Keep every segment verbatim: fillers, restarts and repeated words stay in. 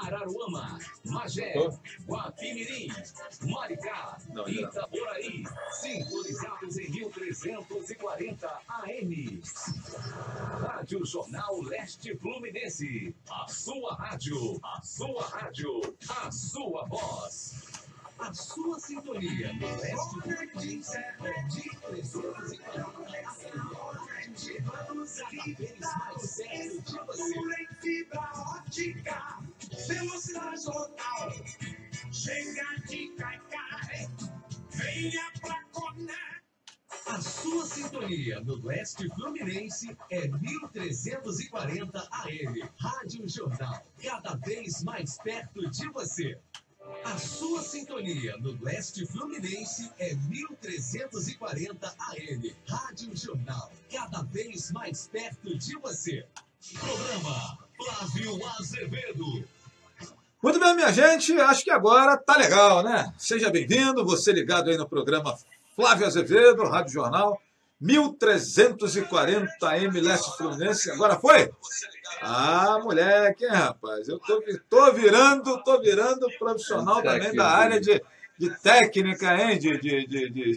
Araruama, Magé, Guapimirim, Maricá, Itaboraí, sintonizados em mil trezentos e quarenta A M. Rádio Jornal Leste Fluminense, a sua rádio, a sua rádio, a sua voz. A sua sintonia no Leste Fluminense é de trezentos e quarenta. Vamos aqui, mais sério de você. Em fibra ótica, velocidade total. Chega de Caicai, venha pra Conar. A sua sintonia no Leste Fluminense é mil trezentos e quarenta A M. Rádio Jornal, cada vez mais perto de você. A sua sintonia no Leste Fluminense é mil trezentos e quarenta A M. Rádio Jornal, cada vez mais perto de você. Programa Flávio Azevedo. Muito bem, minha gente, acho que agora tá legal, né? Seja bem-vindo, você ligado aí no programa Flávio Azevedo, Rádio Jornal, mil trezentos e quarenta A M Leste Fluminense. Agora foi? Ah, moleque, hein, rapaz? Eu tô, tô virando, tô virando profissional também da área de, de técnica, hein? De, de, de, de...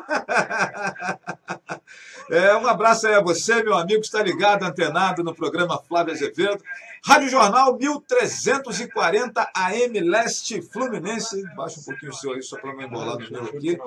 É, um abraço aí a você, meu amigo, que está ligado, antenado no programa Flávio Azevedo. Rádio Jornal mil trezentos e quarenta A M Leste Fluminense. Baixa um pouquinho o seu aí, só para não embolar no meu aqui.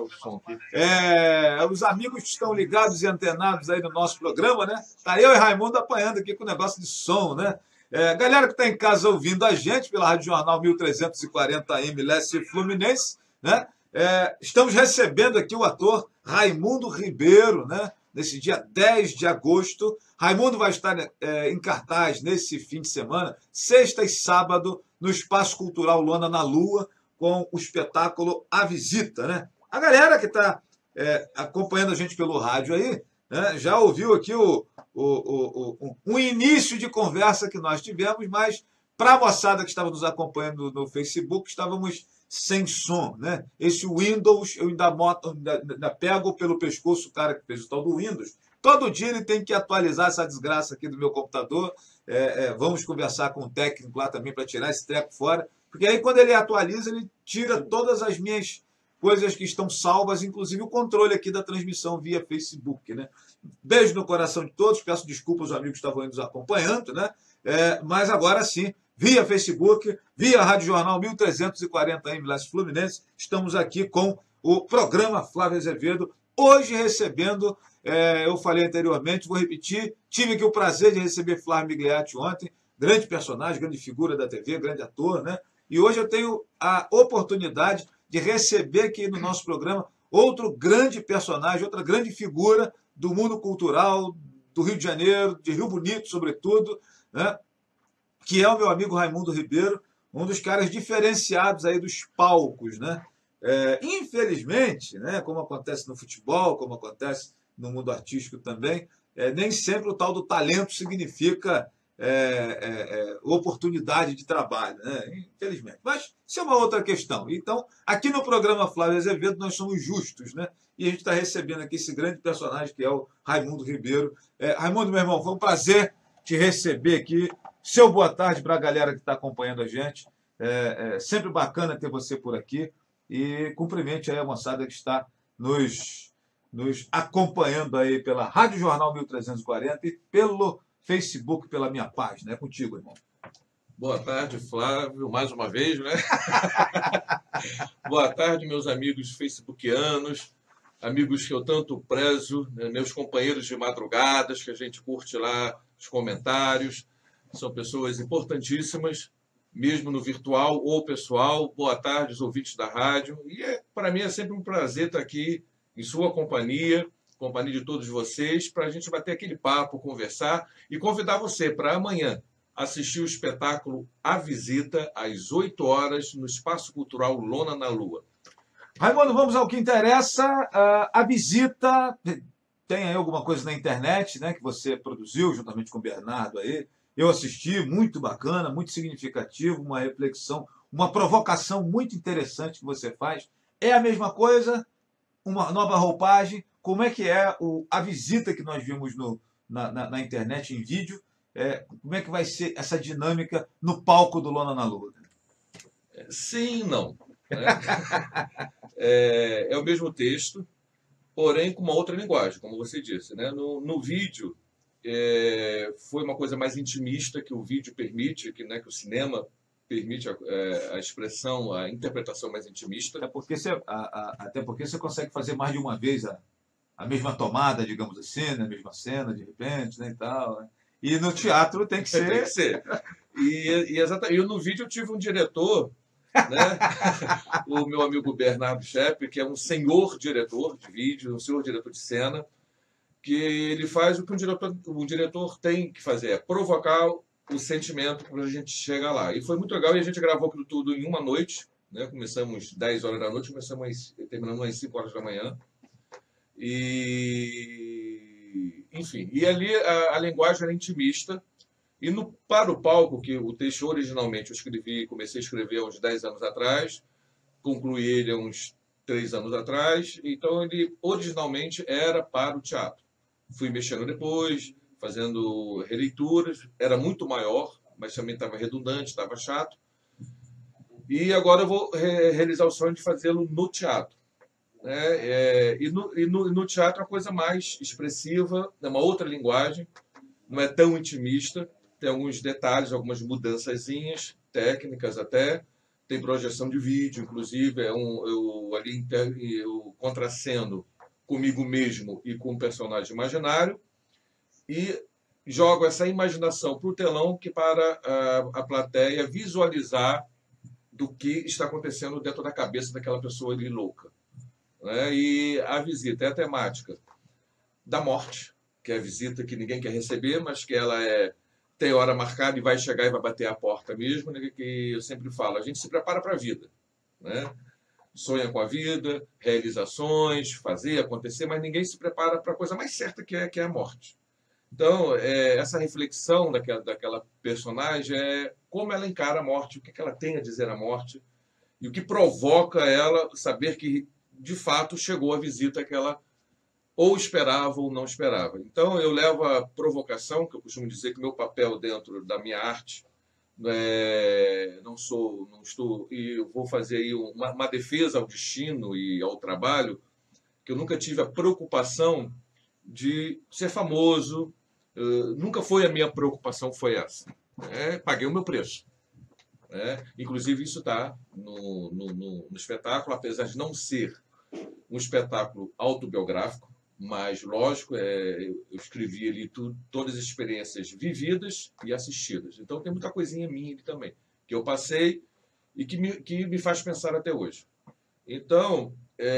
É, os amigos que estão ligados e antenados aí no nosso programa, né? Tá eu e Raimundo apanhando aqui com o negócio de som, né? É, galera que está em casa ouvindo a gente pela Rádio Jornal mil trezentos e quarenta A M Leste Fluminense, né? É, estamos recebendo aqui o ator Raimundo Ribeiro, né? Nesse dia dez de agosto. Raimundo vai estar é, em cartaz nesse fim de semana, sexta e sábado, no Espaço Cultural Lona na Lua, com o espetáculo A Visita, né? A galera que está é, acompanhando a gente pelo rádio aí, né, já ouviu aqui o, o, o, o, um início de conversa que nós tivemos, mas para a moçada que estava nos acompanhando no Facebook, estávamos sem som, né? Esse Windows, eu ainda, moto, ainda, ainda pego pelo pescoço o cara que fez o tal do Windows. Todo dia ele tem que atualizar essa desgraça aqui do meu computador. É, é, vamos conversar com o técnico lá também para tirar esse treco fora. Porque aí quando ele atualiza, ele tira todas as minhas coisas que estão salvas, inclusive o controle aqui da transmissão via Facebook, né? Beijo no coração de todos. Peço desculpas aos amigos que estavam aí nos acompanhando, né? É, mas agora sim, via Facebook, via Rádio Jornal mil trezentos e quarenta A M Leste Fluminense, estamos aqui com o programa Flávio Azevedo, hoje recebendo, é, eu falei anteriormente, vou repetir, tive aqui o prazer de receber Flávio Migliatti ontem, grande personagem, grande figura da T V, grande ator, né? E hoje eu tenho a oportunidade de receber aqui no nosso programa outro grande personagem, outra grande figura do mundo cultural, do Rio de Janeiro, de Rio Bonito, sobretudo, né? Que é o meu amigo Raimundo Ribeiro, um dos caras diferenciados aí dos palcos, né? É, infelizmente, né, como acontece no futebol, como acontece no mundo artístico também, é, nem sempre o tal do talento significa é, é, é, oportunidade de trabalho, né? Infelizmente. Mas isso é uma outra questão. Então, aqui no programa Flávio Azevedo, nós somos justos, né? E a gente está recebendo aqui esse grande personagem que é o Raimundo Ribeiro. É, Raimundo, meu irmão, foi um prazer te receber aqui. Seu boa tarde para a galera que está acompanhando a gente. É, é sempre bacana ter você por aqui. E cumprimente aí a moçada que está nos, nos acompanhando aí pela Rádio Jornal mil trezentos e quarenta e pelo Facebook, pela minha página. É contigo, irmão. Boa tarde, Flávio, mais uma vez, né? Boa tarde, meus amigos facebookianos, amigos que eu tanto prezo, né? Meus companheiros de madrugadas, que a gente curte lá os comentários. São pessoas importantíssimas, mesmo no virtual ou pessoal. Boa tarde, os ouvintes da rádio. E é, para mim é sempre um prazer estar aqui em sua companhia, companhia de todos vocês, para a gente bater aquele papo, conversar e convidar você para amanhã assistir o espetáculo A Visita, às oito horas, no Espaço Cultural Lona na Lua. Raimundo, vamos ao que interessa. Uh, a Visita, tem aí alguma coisa na internet, né, que você produziu juntamente com o Bernardo aí. Eu assisti, muito bacana, muito significativo, uma reflexão, uma provocação muito interessante que você faz. É a mesma coisa, uma nova roupagem. Como é que é o, a visita que nós vimos no, na, na, na internet, em vídeo? É, como é que vai ser essa dinâmica no palco do Lona na Lua? Sim e não. Né? É, é o mesmo texto, porém com uma outra linguagem, como você disse. Né? No, no vídeo, é, foi uma coisa mais intimista que o vídeo permite, que, né, que o cinema permite a, a expressão, a interpretação mais intimista. Até porque você, a, a, até porque você consegue fazer mais de uma vez a, a mesma tomada, digamos assim, né? A mesma cena, de repente, né, e tal. Né? E no teatro tem que ser... tem que ser. E, e, exatamente, eu no vídeo eu tive um diretor, né? O meu amigo Bernardo Schepp, que é um senhor diretor de vídeo, um senhor diretor de cena, que ele faz o que um diretor, um diretor tem que fazer, é provocar o sentimento para a gente chegar lá. E foi muito legal, e a gente gravou aquilo tudo em uma noite, né? Começamos dez horas da noite, começamos terminamos às cinco horas da manhã. E, enfim, e ali a, a linguagem era intimista. E no, para o palco, que o texto originalmente eu escrevi, comecei a escrever há uns dez anos atrás, concluí ele há uns três anos atrás, então ele originalmente era para o teatro. Fui mexendo depois, fazendo releituras, era muito maior, mas também estava redundante, estava chato. E agora eu vou re realizar o sonho de fazê-lo no teatro. Né? É, e, no, e, no, e no teatro é uma coisa mais expressiva, é uma outra linguagem, não é tão intimista, tem alguns detalhes, algumas mudançazinhas, técnicas até, tem projeção de vídeo, inclusive, é um, eu ali eu contraceno comigo mesmo e com um personagem imaginário, e jogo essa imaginação para o telão, que para a, a plateia visualizar do que está acontecendo dentro da cabeça daquela pessoa ali louca. Né? E a visita é a temática da morte, que é a visita que ninguém quer receber, mas que ela é, tem hora marcada e vai chegar e vai bater a porta mesmo, né? Que eu sempre falo, a gente se prepara para a vida. Né? Sonha com a vida, realizações, fazer acontecer, mas ninguém se prepara para a coisa mais certa que é, que é a morte. Então, é, essa reflexão daquela, daquela personagem é como ela encara a morte, o que ela tem a dizer à morte, e o que provoca ela saber que, de fato, chegou a visita que ela ou esperava ou não esperava. Então, eu levo a provocação, que eu costumo dizer que o meu papel dentro da minha arte, é, não sou, não estou, e eu vou fazer aí uma, uma defesa ao destino e ao trabalho, que eu nunca tive a preocupação de ser famoso, uh, nunca foi a minha preocupação, foi essa. É, paguei o meu preço. É, inclusive, isso está no, no, no, no espetáculo, apesar de não ser um espetáculo autobiográfico, mas, lógico, é, eu escrevi ali tudo, todas as experiências vividas e assistidas. Então, tem muita coisinha minha ali também, que eu passei e que me, que me faz pensar até hoje. Então,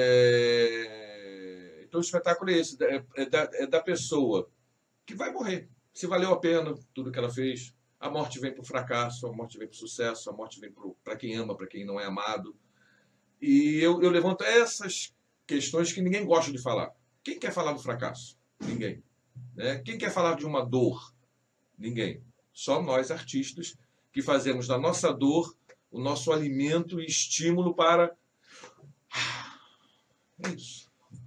é, então o espetáculo é esse, é, é, da, é da pessoa que vai morrer, se valeu a pena tudo que ela fez. A morte vem para o fracasso, a morte vem para o sucesso, a morte vem para quem ama, para quem não é amado. E eu, eu levanto essas questões que ninguém gosta de falar. Quem quer falar do fracasso? Ninguém. Né? Quem quer falar de uma dor? Ninguém. Só nós, artistas, que fazemos da nossa dor o nosso alimento e estímulo para... É isso.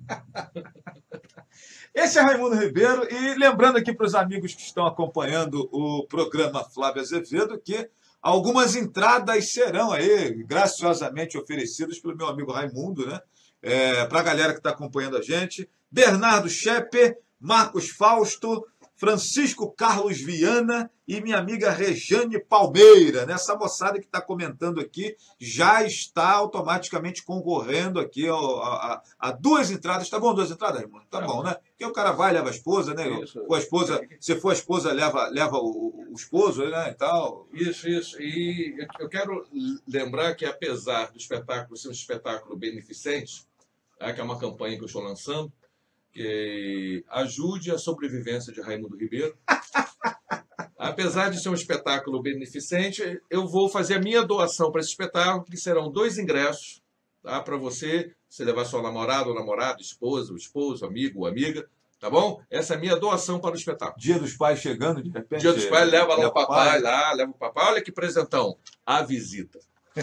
Esse é Raimundo Ribeiro, e lembrando aqui para os amigos que estão acompanhando o programa Flávio Azevedo, que algumas entradas serão aí graciosamente oferecidas pelo meu amigo Raimundo, né? É, para a galera que está acompanhando a gente. Bernardo Schepp, Marcos Fausto, Francisco Carlos Viana e minha amiga Rejane Palmeira. Né? Essa moçada que está comentando aqui já está automaticamente concorrendo aqui a, a, a duas entradas. Tá bom duas entradas, irmão? Tá bom, né? Porque o cara vai, leva a esposa, né? Isso. Com a esposa, se for a esposa, leva, leva o, o esposo, né? E tal. Isso, isso. E eu quero lembrar que, apesar do espetáculo ser um espetáculo beneficente, tá? Que é uma campanha que eu estou lançando, que ajude a sobrevivência de Raimundo Ribeiro. Apesar de ser um espetáculo beneficente, eu vou fazer a minha doação para esse espetáculo, que serão dois ingressos, tá? Para você, você levar sua namorada ou namorado, esposa, ou esposo, amigo ou amiga, tá bom? Essa é a minha doação para o espetáculo. Dia dos Pais chegando, de repente. Dia dos Pais, leva lá leva o papai, lá, leva o papai. Olha que presentão. A visita.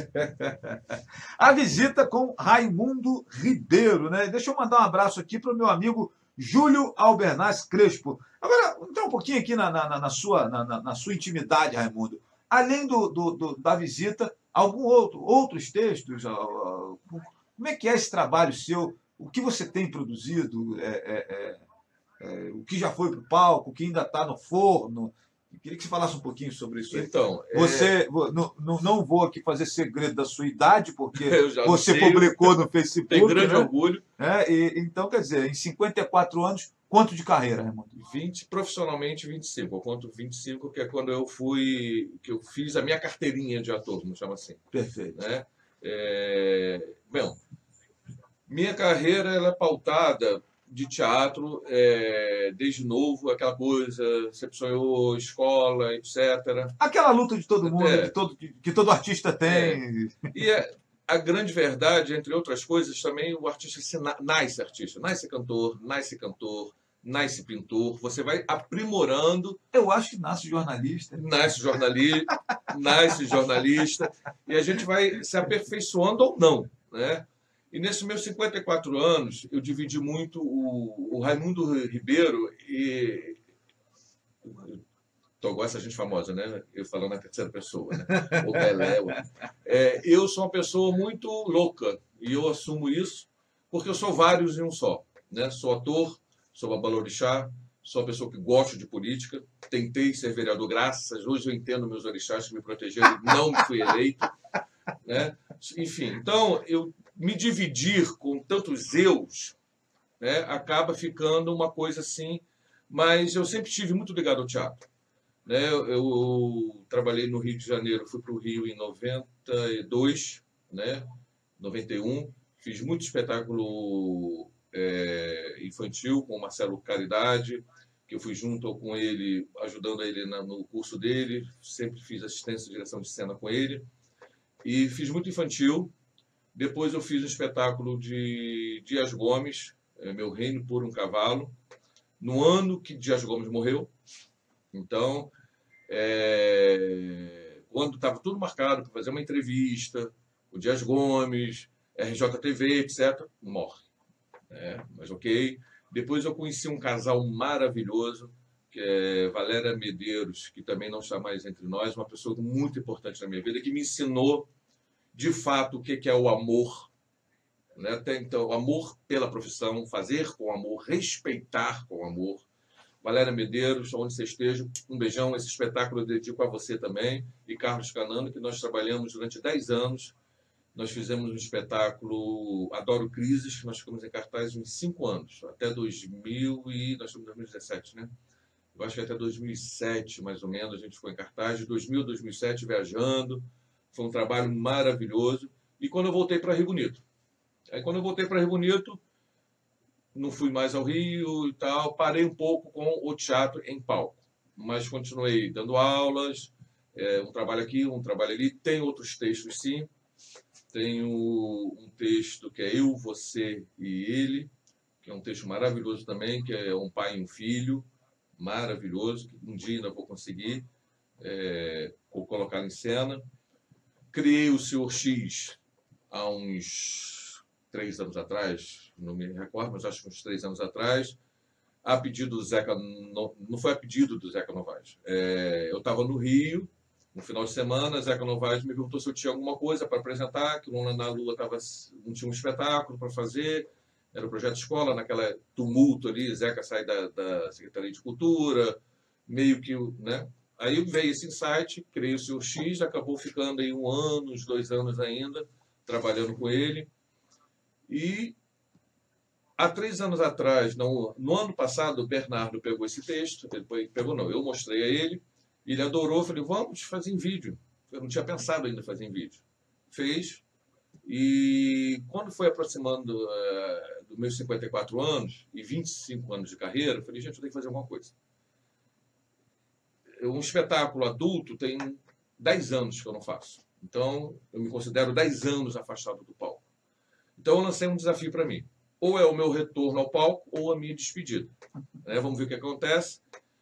A visita com Raimundo Ribeiro, né? Deixa eu mandar um abraço aqui para o meu amigo Júlio Albernaz Crespo. Agora, então um pouquinho aqui na, na, na, sua, na, na sua intimidade, Raimundo. Além do, do, do, da visita, algum outro, outros textos? Como é que é esse trabalho seu? O que você tem produzido? É, é, é, é, o que já foi para o palco? O que ainda está no forno? Eu queria que você falasse um pouquinho sobre isso aí. Então, você, é... não, não vou aqui fazer segredo da sua idade, porque você sei, publicou no Facebook. Tem grande né? orgulho. É, e, então, quer dizer, em cinquenta e quatro anos, quanto de carreira, Raimundo? vinte, profissionalmente vinte e cinco. Eu conto vinte e cinco, que é quando eu fui, que eu fiz a minha carteirinha de ator, vamos chamar assim. Perfeito. Né? É... Bom, minha carreira ela é pautada de teatro, é, desde novo, aquela coisa, sempre sonhou, escola, etcétera. Aquela luta de todo mundo, é. que, todo, que todo artista tem. É. E é, a grande verdade, entre outras coisas, também o artista se na, nasce artista, nasce cantor, nasce cantor, nasce pintor, você vai aprimorando. Eu acho que nasce jornalista. Nasce jornalista, nasce jornalista, e a gente vai se aperfeiçoando ou não, né? E nesses meus cinquenta e quatro anos, eu dividi muito o, o Raimundo Ribeiro e... Então, gosta de gente famosa, né? Eu falando na terceira pessoa, né? O Pelé. É, eu sou uma pessoa muito louca, e eu assumo isso, porque eu sou vários em um só, né? Sou ator, sou babalorixá, sou uma pessoa que gosta de política, tentei ser vereador, graças, hoje eu entendo meus orixás que me protegeram e não fui eleito, né? Enfim, então, eu me dividir com tantos eus, né, acaba ficando uma coisa assim, mas eu sempre estive muito ligado ao teatro. Né? Eu, eu trabalhei no Rio de Janeiro, fui para o Rio em noventa e dois, né? noventa e um, fiz muito espetáculo é, infantil com o Marcelo Caridade, que eu fui junto com ele, ajudando ele na, no curso dele, sempre fiz assistência de direção de cena com ele, e fiz muito infantil. Depois eu fiz um espetáculo de Dias Gomes, Meu Reino por um Cavalo, no ano que Dias Gomes morreu. Então, é... quando estava tudo marcado para fazer uma entrevista, o Dias Gomes, R J T V, etcétera, morre. É, mas ok. Depois eu conheci um casal maravilhoso, que é Valéria Medeiros, que também não está mais entre nós, uma pessoa muito importante na minha vida, que me ensinou de fato o que é o amor, né? Então, o amor pela profissão, fazer com amor, respeitar com amor. Valéria Medeiros, onde você esteja, um beijão. Esse espetáculo eu dedico a você também, e Carlos Canano, que nós trabalhamos durante dez anos. Nós fizemos um espetáculo Adoro Crises, que nós ficamos em cartaz uns cinco anos, até dois mil e... nós estamos em dois mil e dezessete, né? Eu acho que até dois mil e sete, mais ou menos, a gente ficou em cartaz. De dois mil a dois mil e sete, viajando. Foi um trabalho maravilhoso. E quando eu voltei para Rio Bonito. Aí quando eu voltei para Rio Bonito, não fui mais ao Rio e tal, parei um pouco com o teatro em palco. Mas continuei dando aulas, é, um trabalho aqui, um trabalho ali. Tem outros textos, sim. Tenho um texto que é Eu, Você e Ele, que é um texto maravilhoso também, que é um pai e um filho, maravilhoso, que um dia ainda vou conseguir é, colocar em cena. Criei o Senhor X há uns três anos atrás, não me recordo, mas acho que uns três anos atrás, a pedido do Zeca, não, não foi a pedido do Zeca Novaes. É, eu estava no Rio, no final de semana, Zeca Novaes me perguntou se eu tinha alguma coisa para apresentar, que o Luna na Lua tava, não tinha um espetáculo para fazer, era o projeto escola, naquela tumulto ali, Zeca sai da, da Secretaria de Cultura, meio que, né? Aí veio esse insight, criei o Senhor X, acabou ficando aí um ano, uns dois anos ainda, trabalhando com ele. E há três anos atrás, no, no ano passado, o Bernardo pegou esse texto, ele pegou não, eu mostrei a ele, ele adorou, falei, vamos fazer em vídeo. Eu não tinha pensado ainda em fazer em vídeo. Fez, e quando foi aproximando uh, dos meus cinquenta e quatro anos e vinte e cinco anos de carreira, eu falei, gente, eu tenho que fazer alguma coisa. Um espetáculo adulto tem dez anos que eu não faço. Então, eu me considero dez anos afastado do palco. Então, eu lancei um desafio para mim. Ou é o meu retorno ao palco, ou a minha despedida. É, vamos ver o que acontece.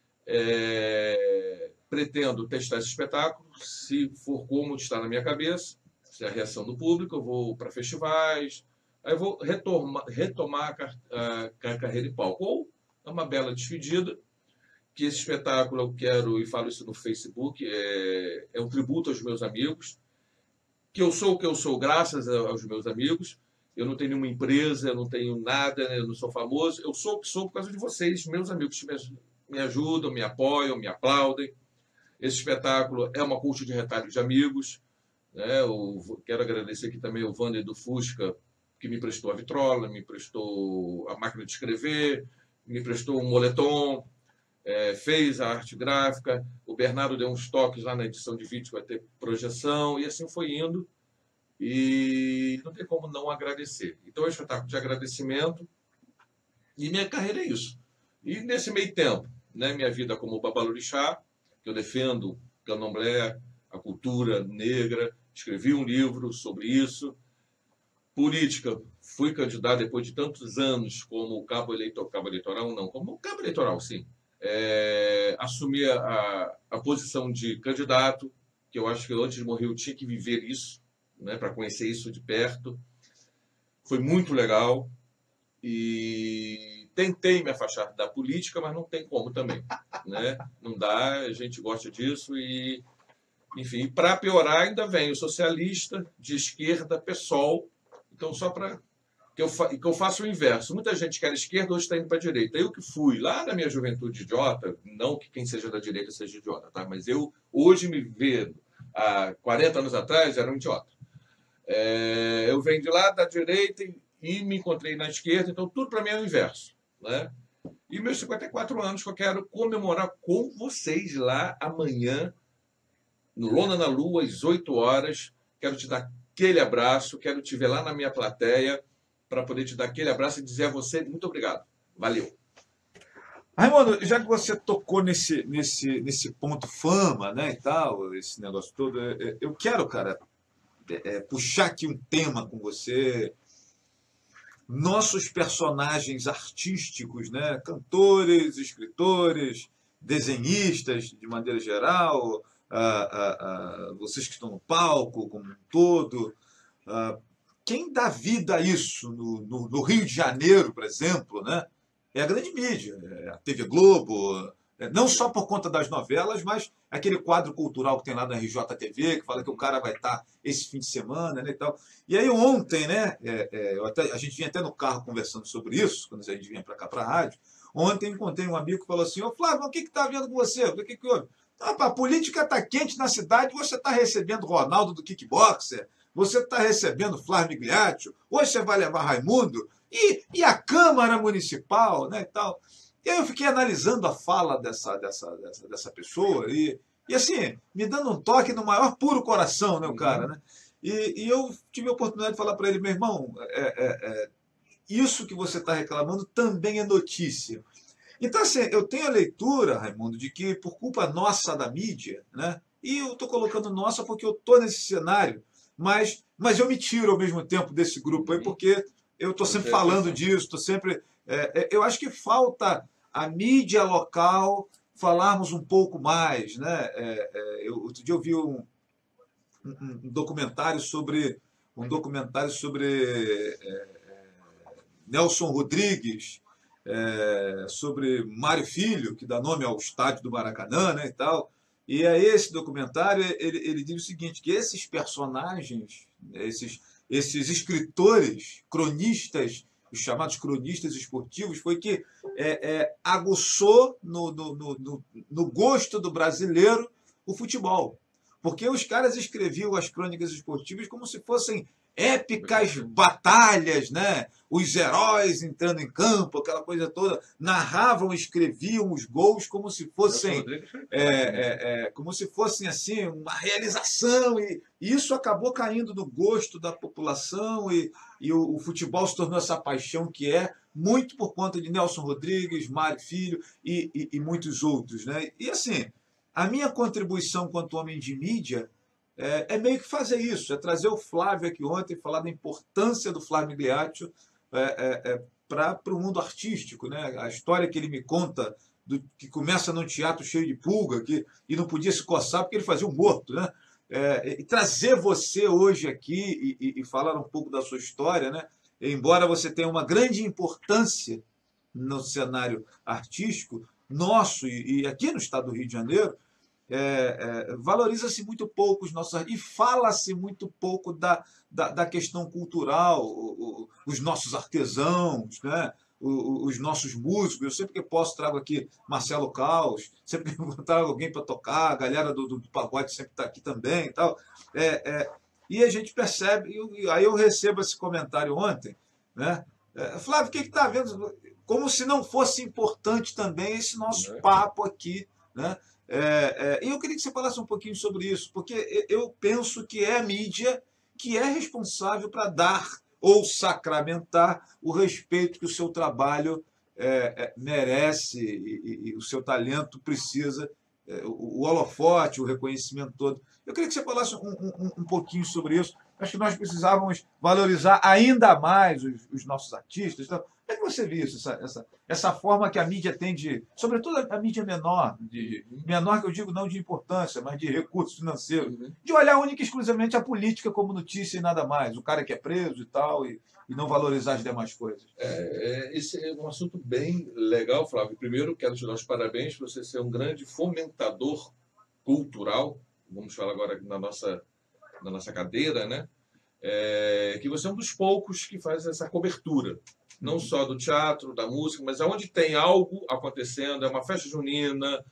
É... Pretendo testar esse espetáculo. Se for como está na minha cabeça, se é a reação do público, eu vou para festivais. Aí eu vou retomar, retomar a, a, a carreira em palco. Ou é uma bela despedida. Que esse espetáculo eu quero, e falo isso no Facebook, é, é um tributo aos meus amigos. que eu sou o que eu sou graças aos meus amigos. Eu não tenho nenhuma empresa, eu não tenho nada, eu não sou famoso. Eu sou o que sou por causa de vocês, meus amigos, que me, me ajudam, me apoiam, me aplaudem. Esse espetáculo é uma colcha de retalhos de amigos. Né? Eu quero agradecer aqui também ao Wander do Fusca, que me prestou a vitrola, me prestou a máquina de escrever, me prestou um moletom, é, fez a arte gráfica. O Bernardo deu uns toques lá na edição de vídeo, vai ter projeção, e assim foi indo. E não tem como não agradecer. Então é um espetáculo de agradecimento. E minha carreira é isso. E nesse meio tempo, né, minha vida como babalorixá, que eu defendo o candomblé, a cultura negra, escrevi um livro sobre isso. Política, fui candidato depois de tantos anos como cabo eleitoral, cabo eleitoral não, como cabo eleitoral, sim. É, assumi a, a posição de candidato, que eu acho que antes de morrer eu tinha que viver isso, né, para conhecer isso de perto. Foi muito legal e tentei me afastar da política, mas não tem como também, né? Não dá, a gente gosta disso e, enfim, para piorar ainda vem o socialista de esquerda, PSOL. Então, só para que eu, fa... que eu faça o inverso. Muita gente que era esquerda hoje está indo para a direita. Eu que fui lá na minha juventude idiota, não que quem seja da direita seja idiota, tá? Mas eu, hoje, me vendo há quarenta anos atrás, era um idiota. É... Eu venho de lá da direita e, e me encontrei na esquerda, então tudo para mim é o inverso, né? E meus cinquenta e quatro anos que eu quero comemorar com vocês lá amanhã, no Lona na Lua, às oito horas. Quero te dar aquele abraço, quero te ver lá na minha plateia para poder te dar aquele abraço e dizer a você muito obrigado. Valeu. Raimundo, já que você tocou nesse, nesse, nesse ponto fama, né, e tal, esse negócio todo, eu quero, cara, é, puxar aqui um tema com você. Nossos personagens artísticos, né, cantores, escritores, desenhistas, de maneira geral, ah, ah, ah, vocês que estão no palco como um todo, ah, quem dá vida a isso no, no, no Rio de Janeiro, por exemplo, né, é a grande mídia, é a T V Globo, é, não só por conta das novelas, mas aquele quadro cultural que tem lá na R J T V, que fala que o cara vai estar esse fim de semana, né, e tal. E aí ontem, né, é, é, eu até, a gente vinha até no carro conversando sobre isso, quando a gente vinha para cá, para a rádio. Ontem encontrei um amigo que falou assim: ô Flávio, o que está havendo com você? O que, que houve? Ah, a política está quente na cidade, você está recebendo Ronaldo do kickboxer, você está recebendo Flávio Migliaccio, hoje você vai levar Raimundo, e, e a Câmara Municipal, né, e tal. E aí eu fiquei analisando a fala dessa, dessa, dessa, dessa pessoa e, e, assim, me dando um toque no maior puro coração, né, o cara, né? E, e eu tive a oportunidade de falar para ele: meu irmão, é, é, é, isso que você está reclamando também é notícia. Então, assim, eu tenho a leitura, Raimundo, de que por culpa nossa da mídia, né? E eu estou colocando nossa porque eu estou nesse cenário, mas, mas eu me tiro ao mesmo tempo desse grupo aí, porque eu estou sempre falando disso, estou sempre... É, eu acho que falta a mídia local falarmos um pouco mais, né? É, é, eu, outro dia eu vi um, um, um documentário sobre um documentário sobre é, Nelson Rodrigues, é, sobre Mário Filho, que dá nome ao estádio do Maracanã, né, e tal. E aí esse documentário ele, ele diz o seguinte, que esses personagens, esses, esses escritores, cronistas, os chamados cronistas esportivos, foi que é, é, aguçou no, no, no, no gosto do brasileiro o futebol. Porque os caras escreviam as crônicas esportivas como se fossem épicas batalhas, né? Os heróis entrando em campo, aquela coisa toda, narravam, escreviam os gols como se fossem, é, é, é, como se fossem assim uma realização, e, e isso acabou caindo no gosto da população e, e o, o futebol se tornou essa paixão que é muito por conta de Nelson Rodrigues, Mário Filho e, e, e muitos outros, né? E assim, a minha contribuição quanto homem de mídia É, é meio que fazer isso, é trazer o Flávio aqui ontem, falar da importância do Flávio Migliaccio é, é, é, para o mundo artístico, né? A história que ele me conta, do, que começa num teatro cheio de pulga, que, e não podia se coçar porque ele fazia um morto, né? É, e trazer você hoje aqui e, e, e falar um pouco da sua história, né? Embora você tenha uma grande importância no cenário artístico nosso e, e aqui no estado do Rio de Janeiro, é, é, valoriza-se muito pouco os nossos e fala-se muito pouco da, da, da questão cultural, o, o, os nossos artesãos, né? o, os nossos músicos. Eu sempre que posso trago aqui Marcelo Caos, sempre que trago alguém para tocar, a galera do, do, do pagode sempre está aqui também e tal. É, é, e a gente percebe, e aí eu recebo esse comentário ontem, né? É, Flávio, o que está vendo? Como se não fosse importante também esse nosso papo aqui, né? É, é, e eu queria que você falasse um pouquinho sobre isso, porque eu penso que é a mídia que é responsável para dar ou sacramentar o respeito que o seu trabalho é, é, merece e, e, e o seu talento precisa, é, o, o holofote, o reconhecimento todo. Eu queria que você falasse um, um, um pouquinho sobre isso. Acho que nós precisávamos valorizar ainda mais os, os nossos artistas. Então, como é que você viu isso, essa, essa, essa forma que a mídia tem de, sobretudo a, a mídia menor, de, menor que eu digo não de importância, mas de recursos financeiros, de olhar única e exclusivamente a política como notícia e nada mais, o cara que é preso e tal, e, e não valorizar as demais coisas? É, é, esse é um assunto bem legal, Flávio. Primeiro, quero te dar os parabéns por você ser um grande fomentador cultural, vamos falar agora na nossa, na nossa cadeira, né? É, que você é um dos poucos que faz essa cobertura, não só do teatro, da música, mas aonde tem algo acontecendo, é uma festa junina,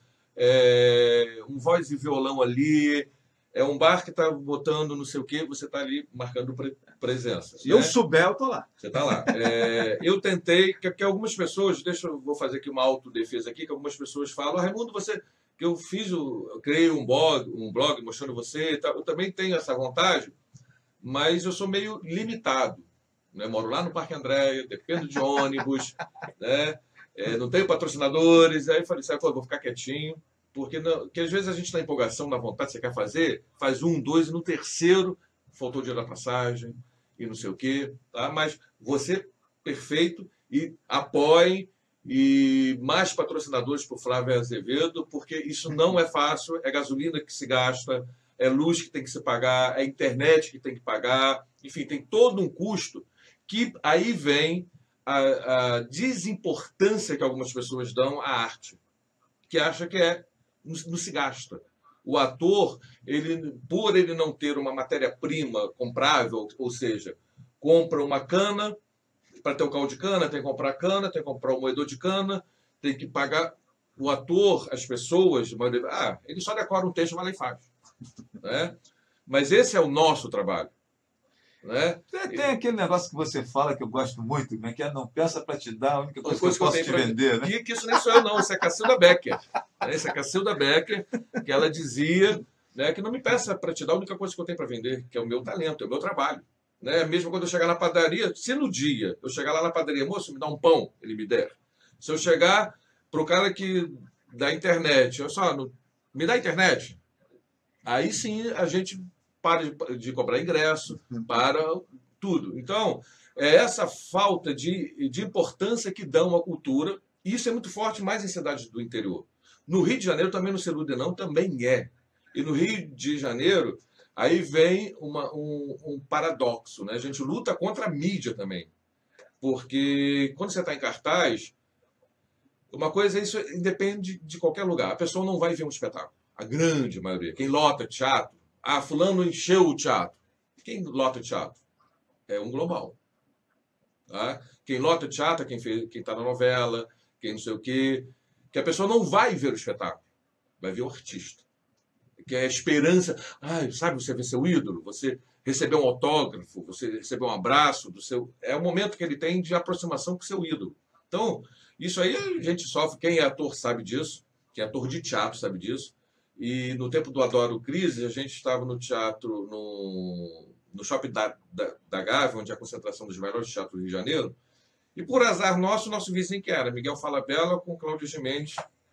é um voz e violão ali, é um bar que está botando não sei o quê, você está ali marcando pre presença. Se né? eu souber, eu estou lá. Você está lá. É, eu tentei, que, que algumas pessoas, deixa eu vou fazer aqui uma autodefesa aqui, que algumas pessoas falam, Raimundo, você, que eu fiz, o, eu criei um blog, um blog mostrando você, tá, eu também tenho essa vontade, mas eu sou meio limitado. Né? Moro lá no Parque Andréia, dependo de ônibus, né? É, não tenho patrocinadores. Aí eu falei, sabe, pô, eu vou ficar quietinho, porque, não, porque às vezes a gente na empolgação, na vontade, você quer fazer, faz um, dois, e no terceiro faltou o dia da passagem e não sei o quê. Tá? Mas você, perfeito, e apoie e mais patrocinadores para o Flávio Azevedo, porque isso não é fácil, é gasolina que se gasta, é luz que tem que se pagar, é internet que tem que pagar, enfim, tem todo um custo que aí vem a, a desimportância que algumas pessoas dão à arte, que acha que é, não, não se gasta. O ator, ele, por ele não ter uma matéria-prima comprável, ou seja, compra uma cana, para ter o caldo de cana, tem que comprar cana, tem que comprar o moedor de cana, tem que pagar. O ator, as pessoas, ah, ele só decora um texto, vai lá e faz. Né? Mas esse é o nosso trabalho. Né? Tem aquele negócio que você fala que eu gosto muito, né? Que é não peça para te dar, a única coisa, coisa que eu posso que eu te vender. Né? Que, que isso nem sou eu, não. Isso é Cacilda Becker. Né? Isso é Cacilda Becker, que ela dizia, né, que não me peça para te dar a única coisa que eu tenho para vender, que é o meu talento, é o meu trabalho. Né? Mesmo quando eu chegar na padaria, se no dia eu chegar lá na padaria, moço, me dá um pão, ele me der. Se eu chegar para o cara que da internet, olha só, no, me dá internet, aí sim a gente para de, de cobrar ingresso, para tudo. Então, é essa falta de, de importância que dão à cultura, e isso é muito forte mais em cidades do interior. No Rio de Janeiro também, no Celudenão, também é. E no Rio de Janeiro, aí vem uma, um, um paradoxo, né? A gente luta contra a mídia também. Porque quando você está em cartaz, uma coisa, isso independe de qualquer lugar. A pessoa não vai ver um espetáculo. A grande maioria. Quem lota teatro, ah, fulano encheu o teatro. Quem lota teatro? É um global. Tá? Quem lota teatro é quem fez, quem está na novela, quem não sei o quê. Que a pessoa não vai ver o espetáculo. Vai ver o artista. Que é a esperança. Ah, sabe, você vê seu ídolo, você recebeu um autógrafo, você recebeu um abraço do seu. É o momento que ele tem de aproximação com o seu ídolo. Então, isso aí a gente sofre. Quem é ator sabe disso. Quem é ator de teatro sabe disso. E no tempo do Adoro Crise, a gente estava no teatro, no, no shopping da, da, da Gávea, onde é a concentração dos melhores teatros do Rio de Janeiro. E por azar nosso, nosso vizinho que era? Miguel Falabella com Cláudio Gimenez.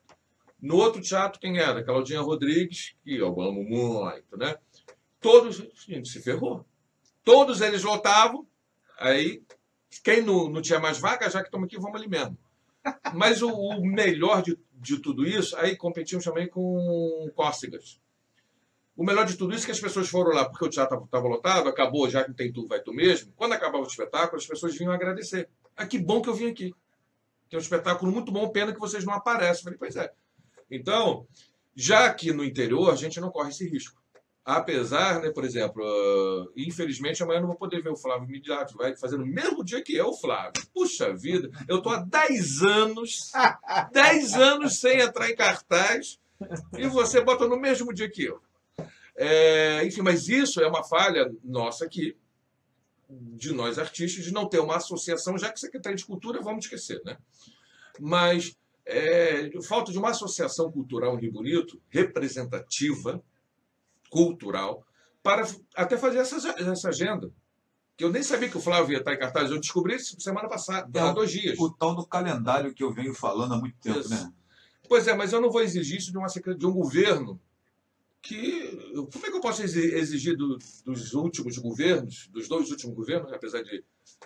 No outro teatro, quem era? Claudinha Rodrigues, que eu amo muito, né? Todos, a gente se ferrou. Todos eles lotavam, aí quem não, não tinha mais vaga, já que estamos aqui, vamos ali mesmo. Mas o, o melhor de, de tudo isso, aí competimos também com Cócegas. O melhor de tudo isso é que as pessoas foram lá, porque o teatro estava lotado, acabou, já que não tem tu, vai tu mesmo. Quando acabava o espetáculo, as pessoas vinham agradecer. Ah, que bom que eu vim aqui. Que é um espetáculo muito bom, pena que vocês não aparecem. Eu falei, pois é. Então, Já que no interior a gente não corre esse risco. Apesar, né, por exemplo, uh, infelizmente amanhã eu não vou poder ver o Flávio Migliato, vai fazer no mesmo dia que eu, Flávio. Puxa vida, eu estou há dez anos, dez anos sem entrar em cartaz e você bota no mesmo dia que eu. É, enfim, mas isso é uma falha nossa aqui, de nós artistas, de não ter uma associação, já que Secretaria de Cultura, vamos esquecer, né? Mas é, falta de uma associação cultural em Rio Bonito, representativa, cultural, para até fazer essa, essa agenda. Que eu nem sabia que o Flávio ia estar em cartaz, eu descobri isso semana passada, É há o, dois dias. o tal do calendário que eu venho falando há muito tempo, Isso. né? Pois é, mas eu não vou exigir isso de, uma, de um governo que... Como é que eu posso exigir do, dos últimos governos, dos dois últimos governos, apesar de...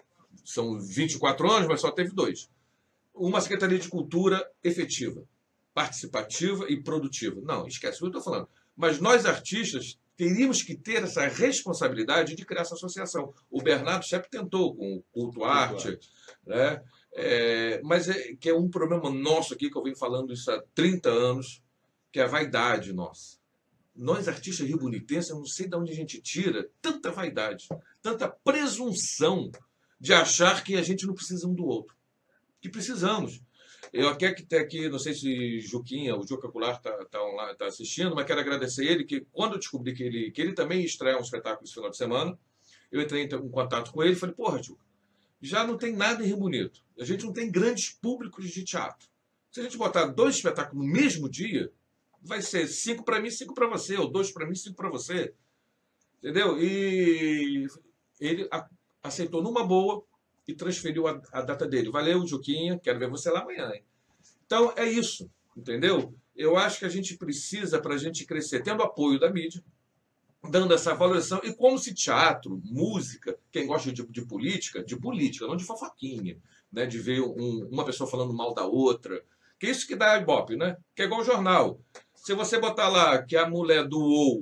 São vinte e quatro anos, mas só teve dois. Uma Secretaria de Cultura efetiva, participativa e produtiva. Não, esquece o que eu estou falando. Mas nós, artistas, teríamos que ter essa responsabilidade de criar essa associação. O Bernardo sempre tentou com o Culto Arte, né? É, mas é, que é um problema nosso aqui, que eu venho falando isso há trinta anos, que é a vaidade nossa. Nós, artistas riobonitenses, eu não sei de onde a gente tira tanta vaidade, tanta presunção de achar que a gente não precisa um do outro. Que precisamos. Eu aqui, aqui, não sei se Juquinha, o Juca Goulart está tá online, tá assistindo, mas quero agradecer ele, que quando eu descobri que ele, que ele também ia estrear um espetáculo esse final de semana, eu entrei em contato com ele e falei, porra, Juca, já não tem nada em Rio Bonito. A gente não tem grandes públicos de teatro. Se a gente botar dois espetáculos no mesmo dia, vai ser cinco para mim, cinco para você, ou dois para mim, cinco para você. Entendeu? E ele aceitou numa boa e transferiu a, a data dele. Valeu, Juquinha, quero ver você lá amanhã. Hein? Então, é isso, entendeu? Eu acho que a gente precisa, para a gente crescer, tendo apoio da mídia, dando essa valorização, e como se teatro, música, quem gosta de, de política, de política, não de fofoquinha, né? De ver um, uma pessoa falando mal da outra, que é isso que dá ibope, né? Que é igual jornal. Se você botar lá que a mulher doou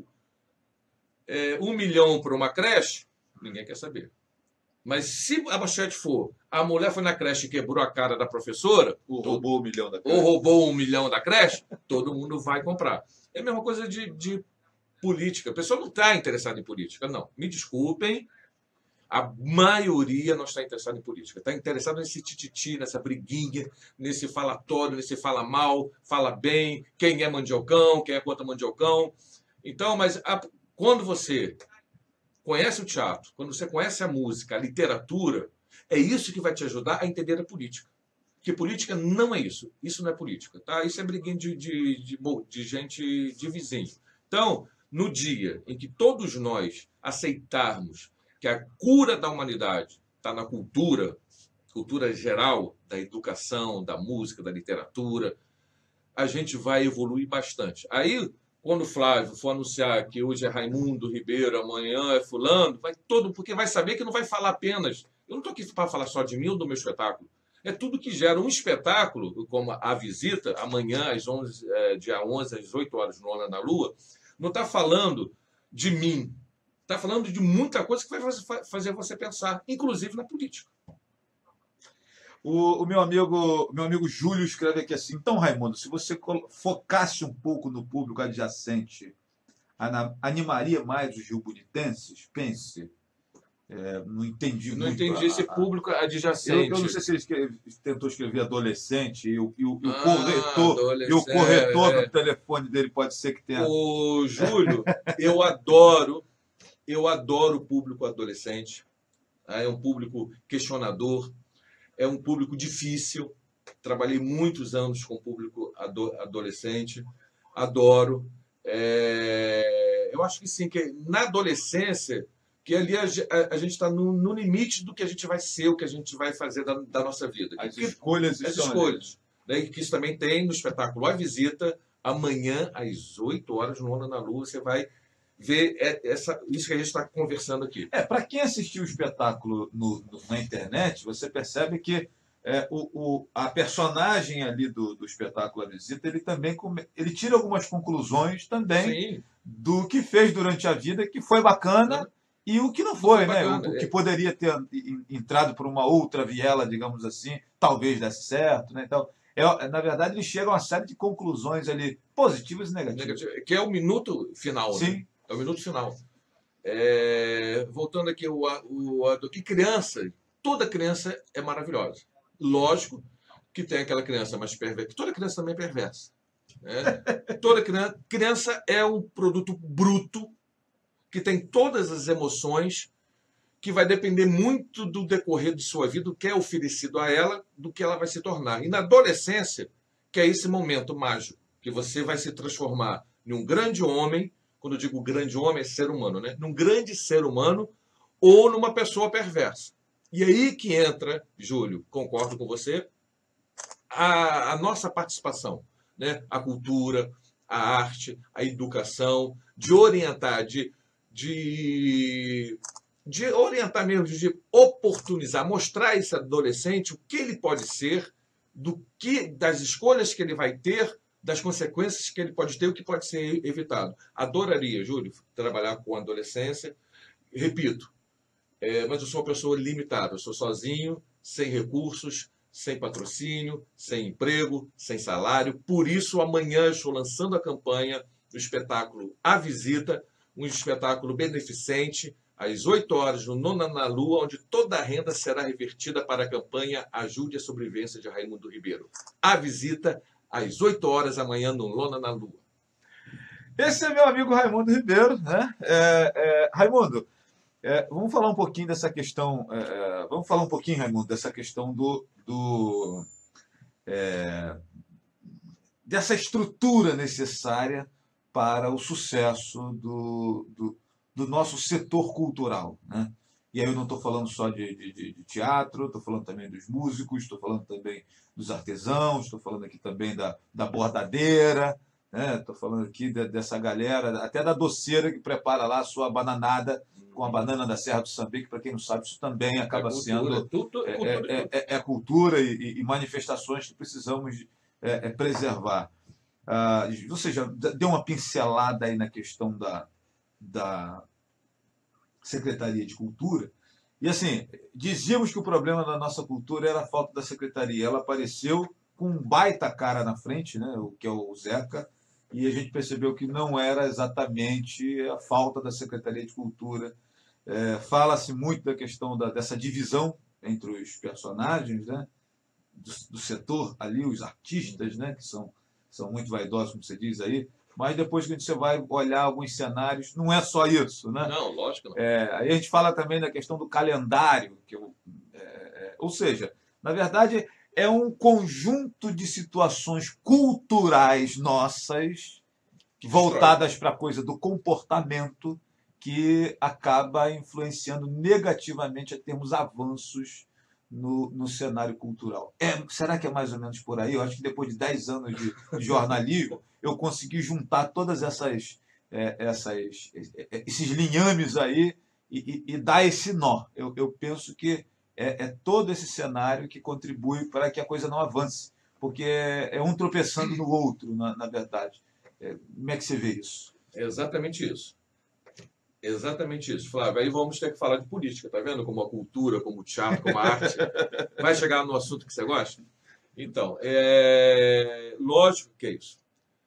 é, um milhão para uma creche, ninguém quer saber. Mas se a manchete for, a mulher foi na creche e quebrou a cara da professora, ou roubou um milhão da creche, ou roubou um milhão da creche, todo mundo vai comprar. É a mesma coisa de, de política. A pessoa não está interessada em política, não. Me desculpem, a maioria não está interessada em política. Está interessada nesse tititi, nessa briguinha, nesse falatório, nesse fala mal, fala bem, quem é mandiocão, quem é contra mandiocão. Então, mas a, quando você conhece o teatro, quando você conhece a música, a literatura, é isso que vai te ajudar a entender a política. Porque política não é isso. Isso não é política. Tá? Isso é briguinha de, de, de, de gente de vizinho. Então, no dia em que todos nós aceitarmos que a cura da humanidade está na cultura, cultura geral, da educação, da música, da literatura, a gente vai evoluir bastante. Aí, quando o Flávio for anunciar que hoje é Raimundo Ribeiro, amanhã é fulano, vai todo, porque vai saber que não vai falar apenas... Eu não estou aqui para falar só de mim ou do meu espetáculo. É tudo que gera um espetáculo, como A Visita, amanhã, às onze, é, dia onze, às oito horas, no Ana na Lua, não está falando de mim. Está falando de muita coisa que vai fazer você pensar, inclusive na política. O, o meu amigo, meu amigo Júlio escreve aqui assim: então, Raimundo, se você focasse um pouco no público adjacente, animaria mais os riobonitenses? Pense. É, não entendi não muito. Não entendi a, esse público adjacente. Eu, eu não sei se ele escreve, tentou escrever adolescente e o, e o, e o ah, corretor, e o corretor é. do telefone dele pode ser que tenha... Ô, Júlio, eu adoro, eu adoro o público adolescente. É um público questionador, é um público difícil. Trabalhei muitos anos com o público adolescente, adoro. É, eu acho que sim, que na adolescência... que ali a, a, a gente está no, no limite do que a gente vai ser, o que a gente vai fazer da, da nossa vida. As que, escolhas As estão escolhas. Né? Que isso também tem no espetáculo A Visita, amanhã, às oito horas, no Onda na Lua, você vai ver essa, isso que a gente está conversando aqui. É, para quem assistiu o espetáculo no, no, na internet, você percebe que é, o, o, a personagem ali do, do espetáculo A Visita, ele também come, ele tira algumas conclusões também Sim. do que fez durante a vida, que foi bacana, é. E o que não foi, né? O, o que poderia ter entrado por uma outra viela, digamos assim, talvez desse certo, né? Então, é, na verdade, eles chegam a uma série de conclusões ali, positivas e negativas. Negativo, que é o minuto final. Sim. Né? É o minuto final. É, voltando aqui, o, o, do que criança, toda criança é maravilhosa. Lógico que tem aquela criança mais perversa, toda criança também é perversa. Né? Toda criança, criança é um produto bruto que tem todas as emoções, que vai depender muito do decorrer de sua vida, do que é oferecido a ela, do que ela vai se tornar. E na adolescência, que é esse momento mágico, que você vai se transformar em um grande homem, quando eu digo grande homem, é ser humano, né? Num grande ser humano ou numa pessoa perversa. E aí que entra, Júlio, concordo com você, a, a nossa participação, né? A cultura, a arte, a educação, de orientar, de, de, de orientar mesmo, de oportunizar, mostrar a esse adolescente o que ele pode ser, do que, das escolhas que ele vai ter, das consequências que ele pode ter, o que pode ser evitado. Adoraria, Júlio, trabalhar com a adolescência. Repito, é, mas eu sou uma pessoa limitada, eu sou sozinho, sem recursos, sem patrocínio, sem emprego, sem salário. Por isso, amanhã eu estou lançando a campanha do espetáculo A Visita, um espetáculo beneficente, às oito horas, no Nona na Lua, onde toda a renda será revertida para a campanha Ajude a Sobrevivência de Raimundo Ribeiro. A Visita, às oito horas amanhã, no Lona na Lua. Esse é meu amigo Raimundo Ribeiro, né? É, é, Raimundo, é, vamos falar um pouquinho dessa questão. É, vamos falar um pouquinho, Raimundo, dessa questão do, do é, dessa estrutura necessária para o sucesso do, do, do nosso setor cultural, né? E aí eu não estou falando só de, de, de teatro, estou falando também dos músicos, estou falando também dos artesãos, estou falando aqui também da, da bordadeira, estou né? falando aqui de, dessa galera, até da doceira que prepara lá a sua bananada com a banana da Serra do Samba, que, para quem não sabe, isso também acaba é cultura, sendo tudo, é, cultura, é, é, é cultura e, e manifestações que precisamos é, é preservar. Ah, você já deu uma pincelada aí na questão da, da Secretaria de Cultura. E assim, dizíamos que o problema da nossa cultura era a falta da secretaria. Ela apareceu com um baita cara na frente, né, o que é o Zeca, e a gente percebeu que não era exatamente a falta da Secretaria de Cultura. É, fala-se muito da questão da, dessa divisão entre os personagens, né, do, do setor ali, os artistas, né, que são, são muito vaidosos, como você diz aí. Mas depois que você vai olhar alguns cenários, não é só isso, né? Não, lógico não. É, aí a gente fala também da questão do calendário, que eu, é, é, ou seja, na verdade é um conjunto de situações culturais nossas voltadas para a coisa do comportamento que acaba influenciando negativamente a termos avanços no, no cenário cultural. É, será que é mais ou menos por aí? Eu acho que depois de dez anos de, de jornalismo, eu consegui juntar todas essas, é, essas esses linhames aí e, e, e dar esse nó. Eu, eu penso que é, é todo esse cenário que contribui para que a coisa não avance, porque é, é um tropeçando no outro, na, na verdade. É, como é que você vê isso? É exatamente isso. Exatamente isso, Flávio. Aí vamos ter que falar de política, tá vendo? Como a cultura, como o teatro, como a arte. Vai chegar no assunto que você gosta? Então, é lógico que é isso.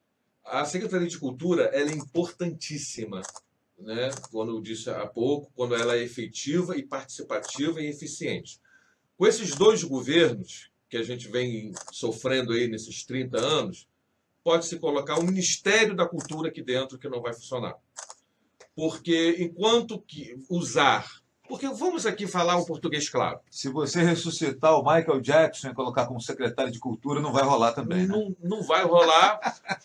A Secretaria de Cultura ela é importantíssima, né? Como eu disse há pouco, quando ela é efetiva e participativa e eficiente. Com esses dois governos que a gente vem sofrendo aí nesses trinta anos, pode-se colocar o Ministério da Cultura aqui dentro que não vai funcionar. Porque enquanto que usar... Porque vamos aqui falar um português claro. Se você ressuscitar o Michael Jackson e colocar como secretário de Cultura, não vai rolar também, né? Não, não vai rolar,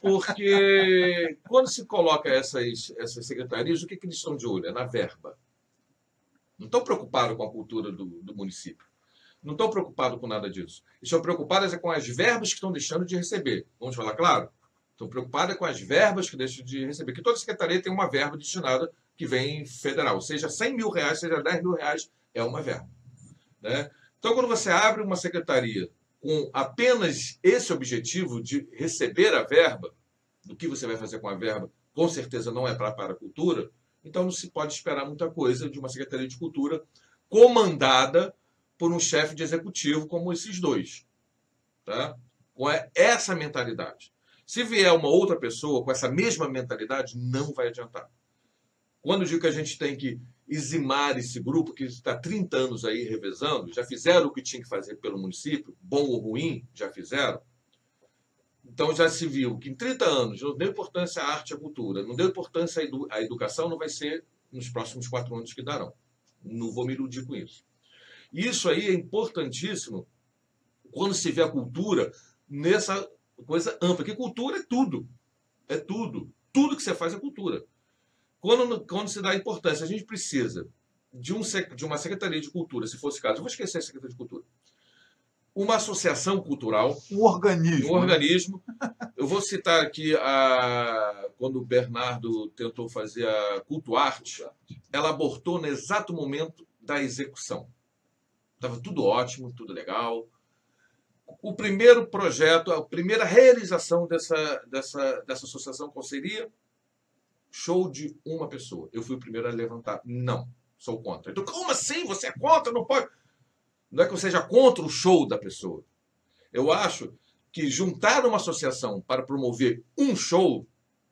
porque quando se coloca essas, essas secretarias, o que, que eles estão de olho? É na verba. Não estão preocupados com a cultura do, do município. Não estão preocupados com nada disso. Estão preocupados é com as verbas que estão deixando de receber. Vamos falar claro? Estão preocupadas com as verbas que deixam de receber. Que toda secretaria tem uma verba destinada que vem federal. Seja cem mil reais, seja dez mil reais, é uma verba. Né? Então, quando você abre uma secretaria com apenas esse objetivo de receber a verba, do que você vai fazer com a verba, com certeza não é para para a cultura, então não se pode esperar muita coisa de uma Secretaria de Cultura comandada por um chefe de executivo como esses dois. Tá? com essa mentalidade. Se vier uma outra pessoa com essa mesma mentalidade, não vai adiantar. Quando eu digo que a gente tem que eximar esse grupo que está trinta anos aí revezando, já fizeram o que tinha que fazer pelo município, bom ou ruim, já fizeram. Então já se viu que em trinta anos não deu importância à arte e à cultura, não deu importância à, edu à educação, não vai ser nos próximos quatro anos que darão. Não vou me iludir com isso. Isso aí é importantíssimo quando se vê a cultura nessa coisa ampla, que cultura é tudo. É tudo. Tudo que você faz é cultura. Quando, quando se dá importância, a gente precisa de, um, de uma Secretaria de Cultura, se fosse caso, eu vou esquecer a Secretaria de Cultura, uma associação cultural, um organismo. Um organismo. Eu vou citar aqui a, quando o Bernardo tentou fazer a Culto Arte, ela abortou no exato momento da execução. Estava tudo ótimo, tudo legal. O primeiro projeto, a primeira realização dessa, dessa, dessa associação, qual seria? Show de uma pessoa. Eu fui o primeiro a levantar. Não, sou contra. Então, como assim? Você é contra? Não pode. Não é que eu seja contra o show da pessoa. Eu acho que juntar uma associação para promover um show,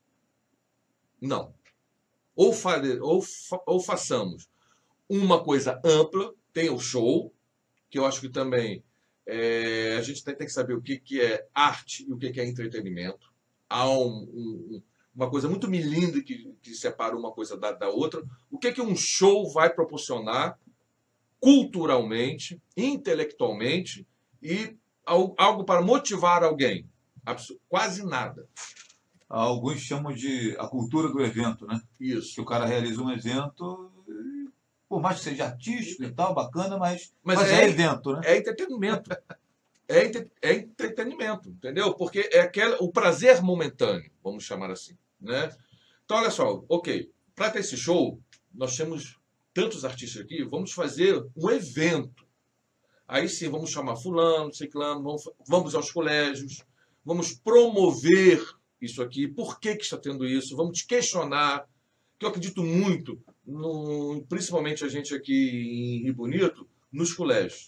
não. Ou, fale, ou, fa, ou façamos uma coisa ampla, tem o show, que eu acho que também é, a gente tem, tem que saber o que, que é arte e o que, que é entretenimento. Há um, um, uma coisa muito melinda que, que separa uma coisa da, da outra. O que, que um show vai proporcionar culturalmente, intelectualmente e algo para motivar alguém? Quase nada. Alguns chamam de a cultura do evento, né? Isso. Que o cara realiza um evento, por mais que seja artístico e tal, bacana, mas, mas, mas é, é evento, né? É entretenimento. É, entre, é entretenimento, entendeu? Porque é aquele, o prazer momentâneo, vamos chamar assim, né? Então, olha só, ok, para ter esse show, nós temos tantos artistas aqui, vamos fazer um evento. Aí sim, vamos chamar fulano, ciclano, vamos, vamos aos colégios, vamos promover isso aqui, por que, que está tendo isso, vamos te questionar, que eu acredito muito, no, principalmente a gente aqui em Rio Bonito, nos colégios.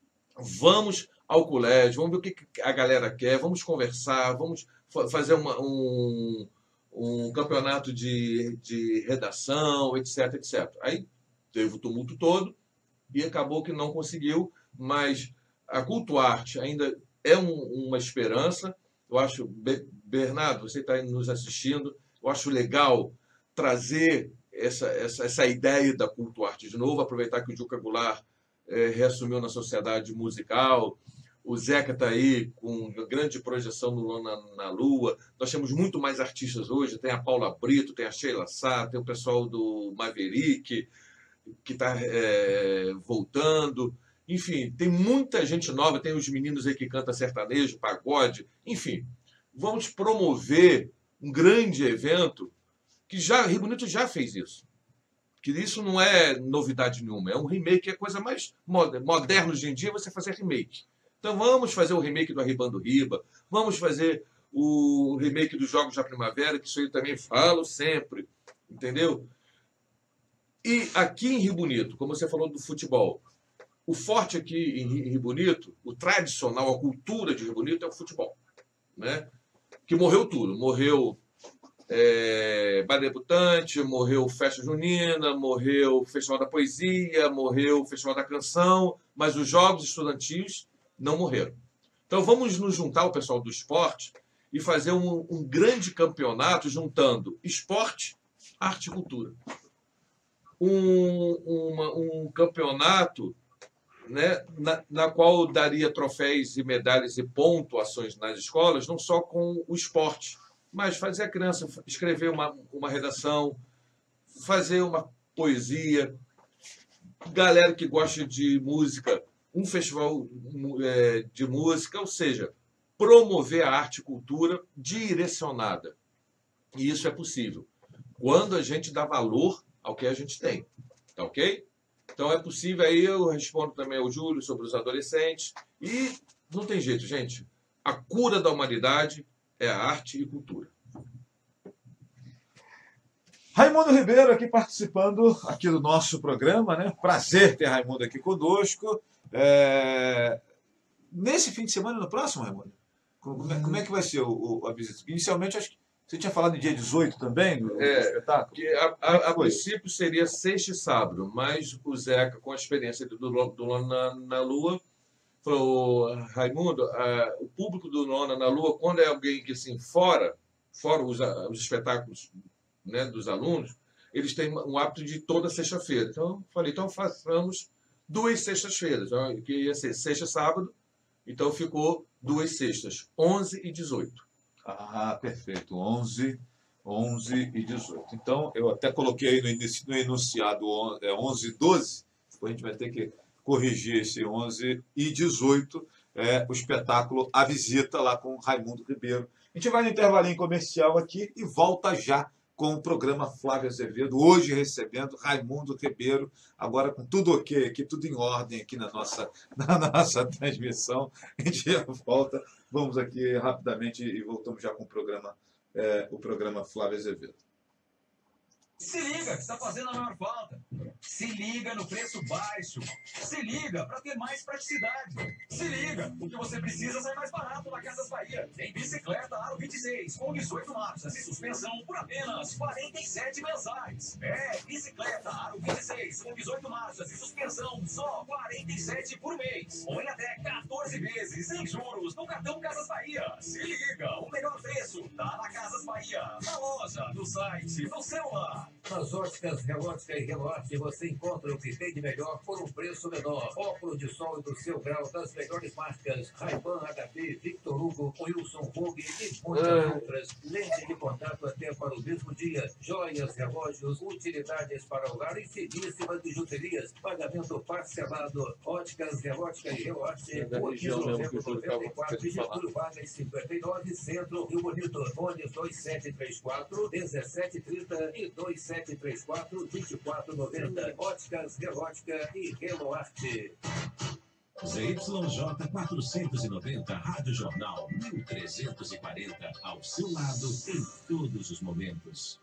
Vamos ao colégio, vamos ver o que, que a galera quer, vamos conversar, vamos fazer uma, um, um campeonato de, de redação, etc, etcétera. Aí teve o tumulto todo e acabou que não conseguiu, mas a Culto Arte ainda é um, uma esperança. Eu acho, Bernardo, você está nos assistindo, eu acho legal trazer essa, essa, essa ideia da Culto Arte de novo, aproveitar que o Juca Goulart é, reassumiu na Sociedade Musical, o Zeca está aí com grande projeção no Luna na Lua, nós temos muito mais artistas hoje, tem a Paula Brito, tem a Sheila Sá, tem o pessoal do Maverick, que está é, voltando, enfim, tem muita gente nova, tem os meninos aí que cantam sertanejo, pagode, enfim, vamos promover um grande evento que já, Rio Bonito já fez isso, que isso não é novidade nenhuma, é um remake, é coisa mais moderna hoje em dia você fazer remake. Então vamos fazer o remake do Arribando Riba, vamos fazer o remake dos Jogos da Primavera, que isso aí eu também falo sempre, entendeu? E aqui em Rio Bonito, como você falou do futebol, o forte aqui em Rio Bonito, o tradicional, a cultura de Rio Bonito é o futebol, né? Que morreu tudo. Morreu é, Bar Debutante, morreu Festa Junina, morreu o Festival da Poesia, morreu o Festival da Canção, mas os jogos estudantis não morreram. Então vamos nos juntar, o pessoal do esporte, e fazer um, um grande campeonato juntando esporte, arte e cultura. Um, uma, um campeonato, né, na, na qual daria troféus e medalhas e pontuações nas escolas, não só com o esporte, mas fazer a criança escrever uma, uma redação, fazer uma poesia, galera que gosta de música, um festival é, de música, ou seja, promover a arte e cultura direcionada. E isso é possível quando a gente dá valor ao que a gente tem, tá ok? Então é possível, aí eu respondo também ao Júlio sobre os adolescentes, e não tem jeito, gente, a cura da humanidade é a arte e cultura. Raimundo Ribeiro aqui participando aqui do nosso programa, né? Prazer ter Raimundo aqui conosco. É... Nesse fim de semana, no próximo, Raimundo? Como é, como é que vai ser o, o, a visita? Inicialmente, acho que você tinha falado em dia dezoito também, no, É, no espetáculo? Que a, Como é que a, a foi? princípio seria sexta e sábado, mas o Zeca, com a experiência do, do Lona na, na Lua, falou: Raimundo, a, o público do Lona na Lua, quando é alguém que assim, fora, fora os, os espetáculos, né, dos alunos, eles têm um hábito de toda sexta-feira. Então, eu falei, então façamos duas sextas-feiras, então, que ia ser sexta e sábado, então ficou duas sextas, onze e dezoito. Ah, perfeito. onze, onze e dezoito. Então, eu até coloquei aí no, inici- no enunciado on- é, onze e doze, depois a gente vai ter que corrigir esse onze e dezoito, é, o espetáculo A Visita, lá com Raimundo Ribeiro. A gente vai no intervalinho comercial aqui e volta já com o programa Flávio Azevedo, hoje recebendo Raimundo Ribeiro, agora com tudo ok aqui, tudo em ordem aqui na nossa, na nossa transmissão. A gente já volta. Vamos aqui rapidamente e voltamos já com o programa, é, o programa Flávio Azevedo. Se liga, que está fazendo a maior falta. Se liga no preço baixo. Se liga para ter mais praticidade. Se liga, o que você precisa sai mais barato na Casas Bahia. Tem bicicleta Aro vinte e seis com dezoito marchas e suspensão por apenas quarenta e sete mensais. É, bicicleta Aro vinte e seis com dezoito marchas e suspensão só quarenta e sete por mês. Ou em até quatorze vezes sem juros no cartão Casas Bahia. Se liga, o melhor preço tá na Casas Bahia, na loja, no site, no celular. Nas óticas Relótica e Relote você encontra o que tem de melhor por um preço menor. Óculos de sol do seu grau das melhores marcas. Ray-Ban, H P, Victor Hugo, Wilson Vogue e muitas Ah. outras. Lente de contato até para o mesmo dia. Joias, relógios, utilidades para o lar e finíssimas bijuterias. Pagamento parcelado. Óticas Relótica e Relote. É da Rua região mesmo que o Júlio noventa e acabou quatro, de falar. Getúlio Vargas cinquenta e nove, Centro, Rio Bonito. Fones dois sete três quatro, dezessete trinta e dois sete três quatro, vinte e quatro noventa. Óticas Relótica e Reloarte. Z Y J quatrocentos e noventa, Rádio Jornal mil trezentos e quarenta, ao seu lado em todos os momentos.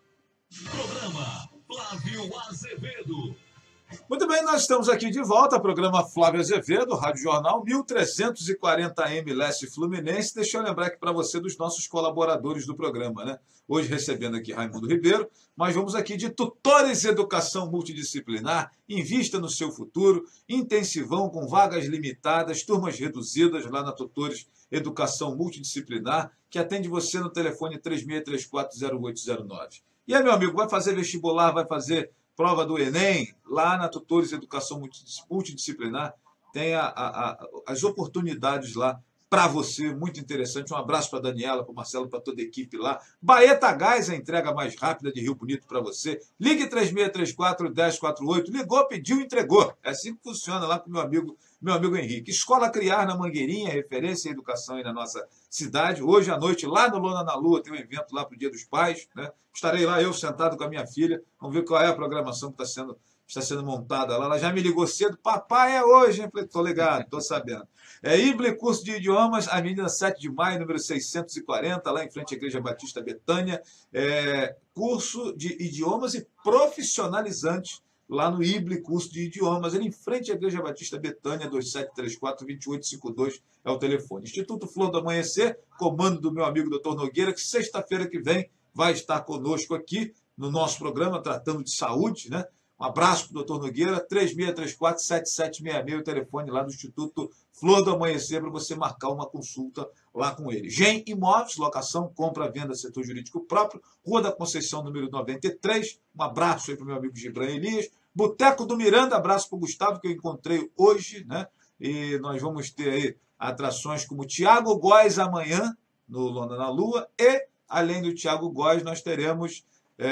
Programa Flávio Azevedo. Muito bem, nós estamos aqui de volta, programa Flávio Azevedo, Rádio Jornal mil trezentos e quarenta A M Leste Fluminense. Deixa eu lembrar aqui para você dos nossos colaboradores do programa, né? Hoje recebendo aqui Raimundo Ribeiro, mas vamos aqui de Tutores Educação Multidisciplinar. Invista no seu futuro, intensivão com vagas limitadas, turmas reduzidas lá na Tutores Educação Multidisciplinar, que atende você no telefone três seis três quatro zero oito zero nove. E aí, meu amigo, vai fazer vestibular, vai fazer prova do Enem, lá na Tutores Educação Multidisciplinar, tem a, a, a, as oportunidades lá para você, muito interessante. Um abraço para a Daniela, para o Marcelo, para toda a equipe lá. Baeta Gás, a entrega mais rápida de Rio Bonito para você. Ligue três seis três quatro, um zero quatro oito, ligou, pediu, entregou. É assim que funciona lá com o meu amigo, meu amigo Henrique. Escola Criar na Mangueirinha, referência em educação aí na nossa cidade. Hoje à noite, lá no Lona na Lua, tem um evento lá para o Dia dos Pais, né? Estarei lá, eu sentado com a minha filha. Vamos ver qual é a programação que está sendo, está sendo montada lá. Ela já me ligou cedo. Papai, é hoje, hein? Falei, tô ligado, tô sabendo. É Ible, curso de idiomas, Avenida sete de maio, número seiscentos e quarenta, lá em frente à Igreja Batista Betânia. É, curso de idiomas e profissionalizantes, lá no Ible, curso de idiomas, ele em frente à Igreja Batista Betânia, dois sete três quatro, dois oito cinco dois é o telefone. Instituto Flor do Amanhecer, comando do meu amigo doutor Nogueira, que sexta-feira que vem vai estar conosco aqui no nosso programa, tratando de saúde, né? Um abraço para o doutor Nogueira, três seis três quatro, sete sete seis seis, o telefone lá do Instituto Flor do Amanhecer, para você marcar uma consulta lá com ele. Gen Imóveis, locação, compra, venda, setor jurídico próprio, Rua da Conceição, número noventa e três. Um abraço aí para o meu amigo Gibran Elias. Boteco do Miranda, abraço para o Gustavo, que eu encontrei hoje, né? E nós vamos ter aí atrações como Tiago Góes amanhã, no Lona na Lua, e, além do Tiago Góes, nós teremos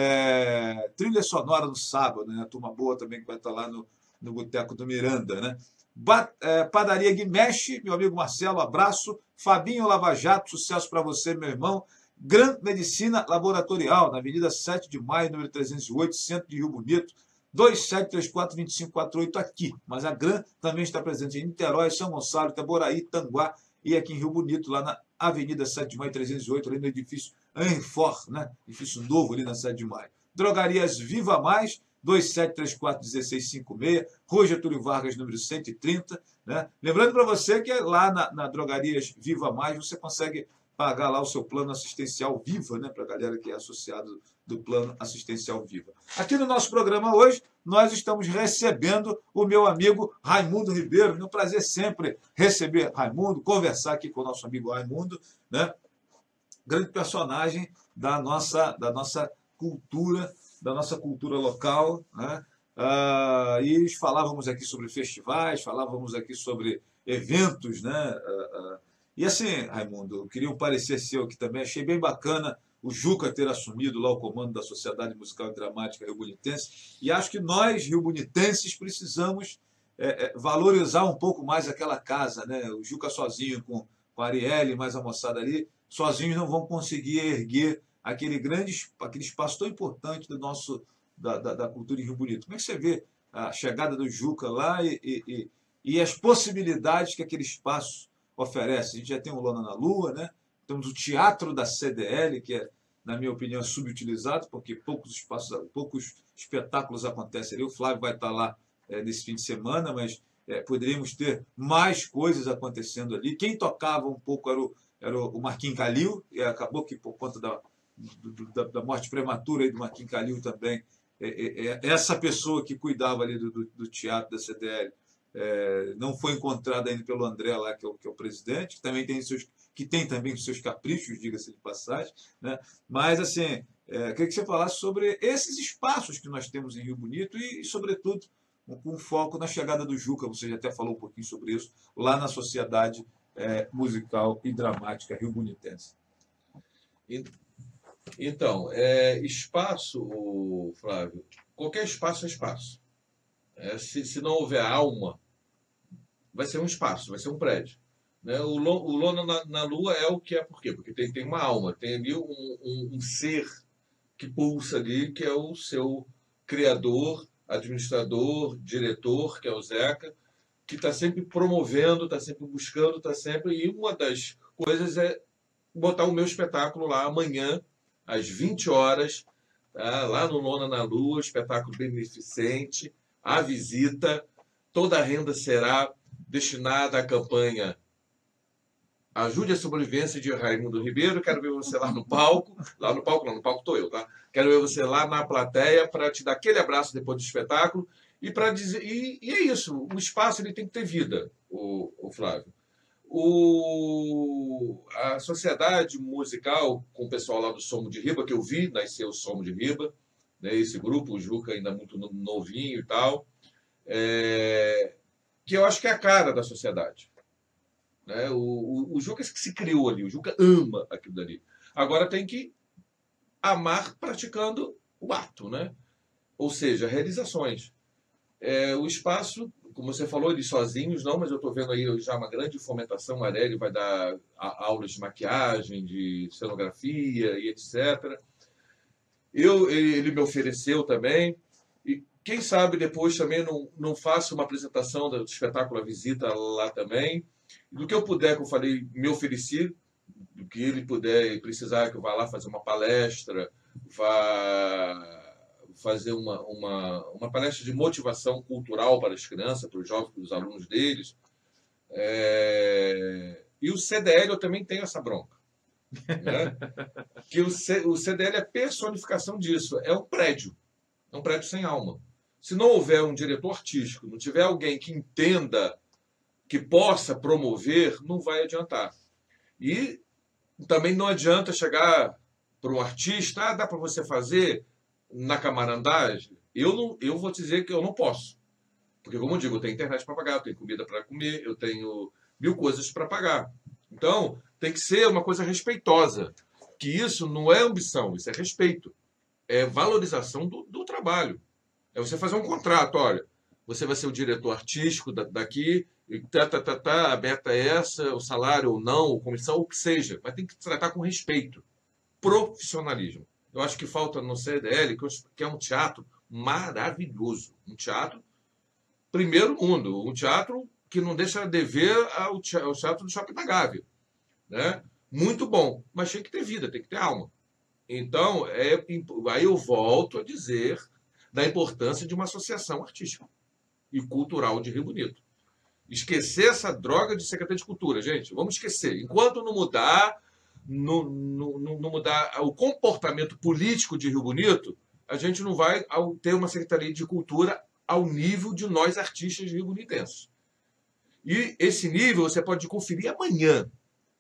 é, trilha sonora no sábado, né? A turma boa também que vai estar lá no, no Boteco do Miranda, né? Ba é, Padaria Guimexe, meu amigo Marcelo, abraço. Fabinho Lava Jato, sucesso para você, meu irmão. Gran Medicina Laboratorial, na Avenida sete de maio, número trezentos e oito, centro de Rio Bonito, dois sete três quatro, dois cinco quatro oito aqui. Mas a Gran também está presente em Niterói, São Gonçalo, Itaboraí, Tanguá e aqui em Rio Bonito, lá na Avenida sete de maio, trezentos e oito, ali no edifício Anfor, né? Edifício novo ali na sete de maio. Drogarias Viva Mais, dois sete três quatro, um seis cinco seis, Rua Getúlio Vargas, número cento e trinta. Né? Lembrando para você que lá na, na Drogarias Viva Mais você consegue pagar lá o seu plano assistencial Viva, né? Para a galera que é associado do plano assistencial Viva. Aqui no nosso programa hoje, nós estamos recebendo o meu amigo Raimundo Ribeiro. É um prazer sempre receber Raimundo, conversar aqui com o nosso amigo Raimundo, né? Grande personagem da nossa, da nossa cultura, da nossa cultura local, né? Ah, e falávamos aqui sobre festivais, falávamos aqui sobre eventos, né? Ah, ah, e assim, Raimundo, eu queria um parecer seu aqui também, achei bem bacana o Juca ter assumido lá o comando da Sociedade Musical e Dramática Rio-Bonitense, e acho que nós, rio-bonitenses, precisamos é, é, valorizar um pouco mais aquela casa, né? O Juca sozinho com, com a Arielle, mais a moçada ali, sozinhos não vão conseguir erguer aquele grande, aquele espaço tão importante do nosso, da, da, da cultura em Rio Bonito. Como é que você vê a chegada do Juca lá e, e, e as possibilidades que aquele espaço oferece? A gente já tem o Lona na Lua, né? Temos o Teatro da C D L, que é, na minha opinião, subutilizado, porque poucos espaços, poucos espetáculos acontecem ali. O Flávio vai estar lá é, nesse fim de semana, mas é, poderíamos ter mais coisas acontecendo ali. Quem tocava um pouco era o, era o Marquinhos Calil, e acabou que, por conta da, do, da, da morte prematura aí do Marquinhos Calil também, é, é, é, essa pessoa que cuidava ali do, do, do teatro da C D L é, não foi encontrada ainda pelo André lá, que é o, que é o presidente, que também tem seus, que tem também os seus caprichos, diga-se de passagem, né? Mas, assim, é, queria que você falasse sobre esses espaços que nós temos em Rio Bonito e, e sobretudo, com foco na chegada do Juca. Você já até falou um pouquinho sobre isso, lá na Sociedade é, Musical e Dramática Rio-Bonitense. Então, é, espaço, Flávio, qualquer espaço é espaço. É, se, se não houver alma, vai ser um espaço, vai ser um prédio. Né? O, o Lona na, na Lua é o que é, por quê? Porque tem, tem uma alma, tem ali um, um, um ser que pulsa ali, que é o seu criador, administrador, diretor, que é o Zeca, que está sempre promovendo, está sempre buscando, está sempre... E uma das coisas é botar o meu espetáculo lá amanhã, às vinte horas, tá? Lá no Lona na Lua, espetáculo beneficente, a visita, toda a renda será destinada à campanha Ajude a Sobrevivência de Raimundo Ribeiro. Quero ver você lá no palco, lá no palco, não, no palco estou eu, tá? Quero ver você lá na plateia para te dar aquele abraço depois do espetáculo e para dizer, e, e é isso, o espaço ele tem que ter vida, o, o Flávio. O, a sociedade musical com o pessoal lá do Somo de Riba, que eu vi nascer o Somo de Riba, né, esse grupo, o Juca ainda muito novinho e tal, é, que eu acho que é a cara da sociedade. Né? O, o, o Juca que se criou ali, o Juca ama aquilo dali. Agora tem que amar praticando o ato, né? Ou seja, realizações. É, o espaço, como você falou, eles sozinhos, não, mas eu estou vendo aí já uma grande fomentação. A Areli vai dar aulas de maquiagem, de cenografia e etcétera. Eu, ele me ofereceu também. E quem sabe depois também não, não faço uma apresentação do espetáculo A Visita lá também. Do que eu puder, que eu falei, me ofereci, do que ele puder e precisar que eu vá lá fazer uma palestra, vá fazer uma, uma, uma palestra de motivação cultural para as crianças, para os jovens, para os alunos deles. É... E o C D L eu também tenho essa bronca. Né? Que o, C, o C D L é a personificação disso, é um prédio, é um prédio sem alma. Se não houver um diretor artístico, não tiver alguém que entenda, que possa promover, não vai adiantar. E também não adianta chegar para um artista, ah, dá para você fazer na camarandagem. Eu, não, eu vou dizer que eu não posso. Porque, como eu digo, eu tenho internet para pagar, eu tenho comida para comer, eu tenho mil coisas para pagar. Então, tem que ser uma coisa respeitosa. Que isso não é ambição, isso é respeito. É valorização do, do trabalho. É você fazer um contrato, olha, você vai ser o diretor artístico daqui, e tá, tá, tá, tá, a meta é essa, o salário ou não, a comissão, o que seja. Mas tem que tratar com respeito. Profissionalismo. Eu acho que falta no C D L, que é um teatro maravilhoso. Um teatro primeiro mundo. Um teatro que não deixa de dever ao teatro do Shopping da Gávea. Né? Muito bom, mas tem que ter vida, tem que ter alma. Então, é, aí eu volto a dizer, da importância de uma associação artística e cultural de Rio Bonito. Esquecer essa droga de Secretaria de Cultura, gente. Vamos esquecer. Enquanto não mudar, não, não, não mudar o comportamento político de Rio Bonito, a gente não vai ter uma Secretaria de Cultura ao nível de nós artistas rio-bonitenses. E esse nível você pode conferir amanhã,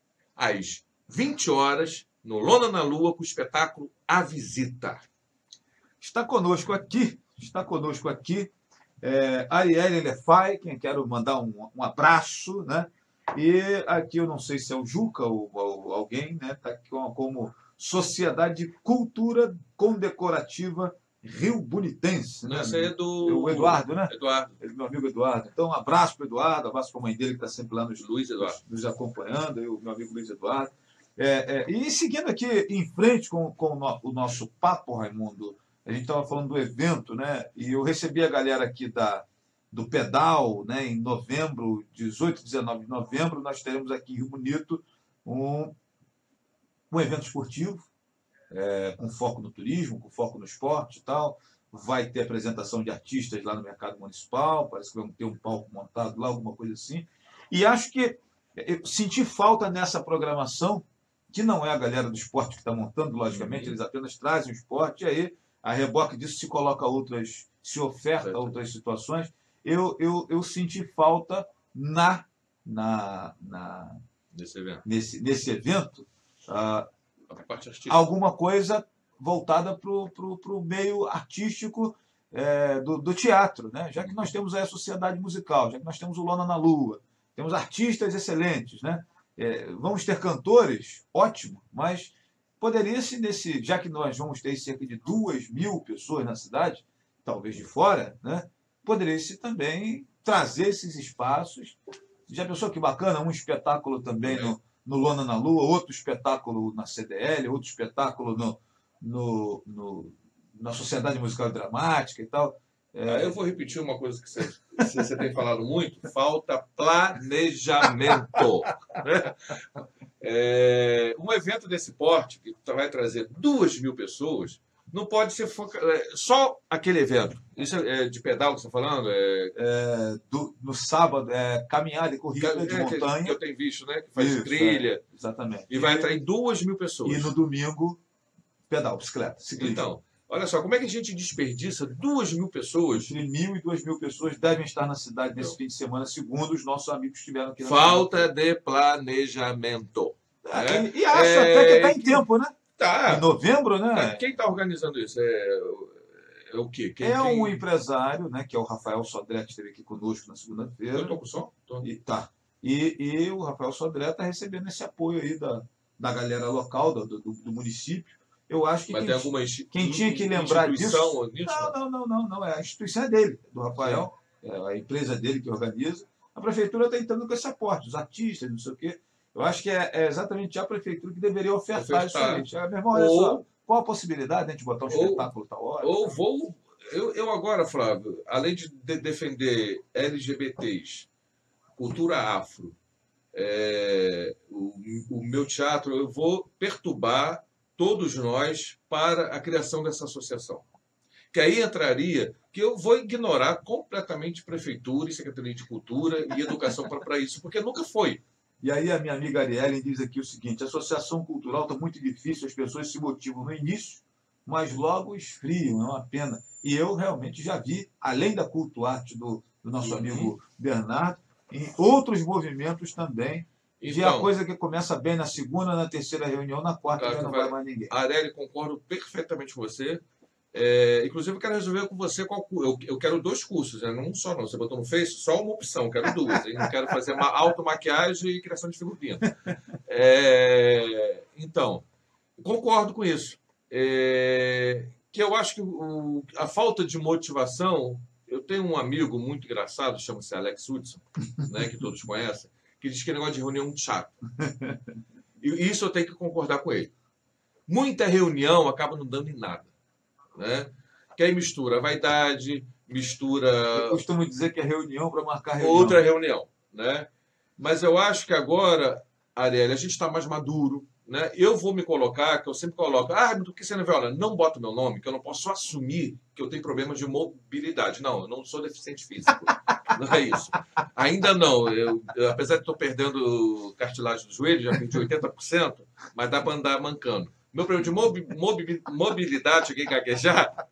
às vinte horas, no Lona na Lua, com o espetáculo A Visita. Está conosco aqui, está conosco aqui, é, Arielle Lefay, quem quero mandar um, um abraço, né? E aqui eu não sei se é o Juca ou, ou alguém, né? Está aqui como, como Sociedade de Cultura Condecorativa Rio Bonitense, né? Esse é do o Eduardo, né? Eduardo. Meu amigo Eduardo. Então, um abraço para o Eduardo, um abraço para a mãe dele que está sempre lá nos, Luiz Eduardo. nos acompanhando, e o meu amigo Luiz Eduardo. É, é, e seguindo aqui em frente com, com o nosso papo, Raimundo, a gente estava falando do evento, né? E eu recebi a galera aqui da, do Pedal, né? Em novembro, dezoito, dezenove de novembro, nós teremos aqui em Rio Bonito um, um evento esportivo, é, com foco no turismo, com foco no esporte e tal. Vai ter apresentação de artistas lá no Mercado Municipal, parece que vamos ter um palco montado lá, alguma coisa assim. E acho que eu senti falta nessa programação, que não é a galera do esporte que está montando, logicamente, uhum. Eles apenas trazem o esporte, e aí, a reboque disso, se coloca outras, se oferta certo. Outras situações. Eu, eu, eu senti falta na, na, na, nesse evento, nesse, nesse evento uh, a parte artística. Alguma coisa voltada para o meio artístico é, do, do teatro, né? Já que nós temos aí a Sociedade Musical, já que nós temos o Lona na Lua, temos artistas excelentes, né? É, vamos ter cantores, ótimo, mas poderia-se, nesse, já que nós vamos ter cerca de duas mil pessoas na cidade, talvez de fora, né? Poderia-se também trazer esses espaços. Já pensou que bacana? Um espetáculo também no, no Lona na Lua, outro espetáculo na C D L, outro espetáculo no, no, no, na Sociedade Musical e Dramática e tal. É... Ah, eu vou repetir uma coisa que você, você tem falado muito: falta planejamento. É, um evento desse porte, que vai trazer duas mil pessoas, não pode ser foca... só aquele evento. Isso é de pedal que você está falando? É... É, do, no sábado, é caminhada e corrida é, de montanha. Que eu tenho visto, né? Que faz Isso, trilha. É, exatamente. E vai atrair duas mil pessoas. E no domingo, pedal, bicicleta, ciclismo. Então, olha só, como é que a gente desperdiça duas mil pessoas? Entre mil e duas mil pessoas devem estar na cidade nesse então. fim de semana, segundo os nossos amigos que estiveram aqui. Na Falta semana. De planejamento. É, né? E acho é, até que está em tempo, né? Tá. Em novembro, né? Quem está organizando isso? É, é o quê? Quem, é um quem... empresário, né? Que é o Rafael Sodré, que esteve aqui conosco na segunda-feira. Eu estou com o som? Tô. E, tá. E, e o Rafael Sodré está recebendo esse apoio aí da, da galera local, do, do, do município. Eu acho que Mas quem, tem alguma institu... quem tinha que lembrar disso... nisso? Não, não, não, não, não. É a instituição é dele, do Rafael. É a empresa dele que organiza. A prefeitura está entrando com esse aporte, os artistas, não sei o quê. Eu acho que é, é exatamente a prefeitura que deveria ofertar, ofertar. isso aí. Meu irmão, olha ou, só, qual a possibilidade de botar um ou, espetáculo tal hora? Ou vou... Eu, eu agora, Flávio, além de, de defender L G B T s, cultura afro, é, o, o meu teatro, eu vou perturbar todos nós para a criação dessa associação. Que aí entraria, que eu vou ignorar completamente prefeitura e Secretaria de Cultura e Educação para isso, porque nunca foi. E aí a minha amiga Arielle diz aqui o seguinte: a associação cultural está muito difícil, as pessoas se motivam no início, mas logo esfriam, é uma pena. E eu realmente já vi, além da Cultuarte do, do nosso uhum. amigo Bernardo, em outros movimentos também, então, de a coisa que começa bem na segunda, na terceira reunião, na quarta claro já não vai, vai mais ninguém. Arielle, concordo perfeitamente com você. É, inclusive, eu quero resolver com você qual eu, eu quero dois cursos, né? Não um só não. Você botou no Face, só uma opção, eu quero duas. Eu não quero fazer uma automaquiagem e criação de figurino. É, então, concordo com isso. É, que eu acho que o, a falta de motivação... Eu tenho um amigo muito engraçado, chama-se Alex Hudson, né, que todos conhecem, que diz que é negócio de reunião muito chato. E isso eu tenho que concordar com ele. Muita reunião acaba não dando em nada. Né? Que aí mistura vaidade, mistura... Eu costumo dizer que é reunião para marcar reunião. Outra reunião. Né? Mas eu acho que agora, Arielle, a gente está mais maduro, né, eu vou me colocar, que eu sempre coloco, ah, do que você não vê, olha, não bota meu nome, que eu não posso assumir que eu tenho problemas de mobilidade. Não, eu não sou deficiente físico. Não é isso. Ainda não. Eu, eu, apesar de estou perdendo cartilagem do joelho, já perdi oitenta por cento, mas dá para andar mancando. Meu problema de mobi, mobi, mobilidade, cheguei a gaguejar,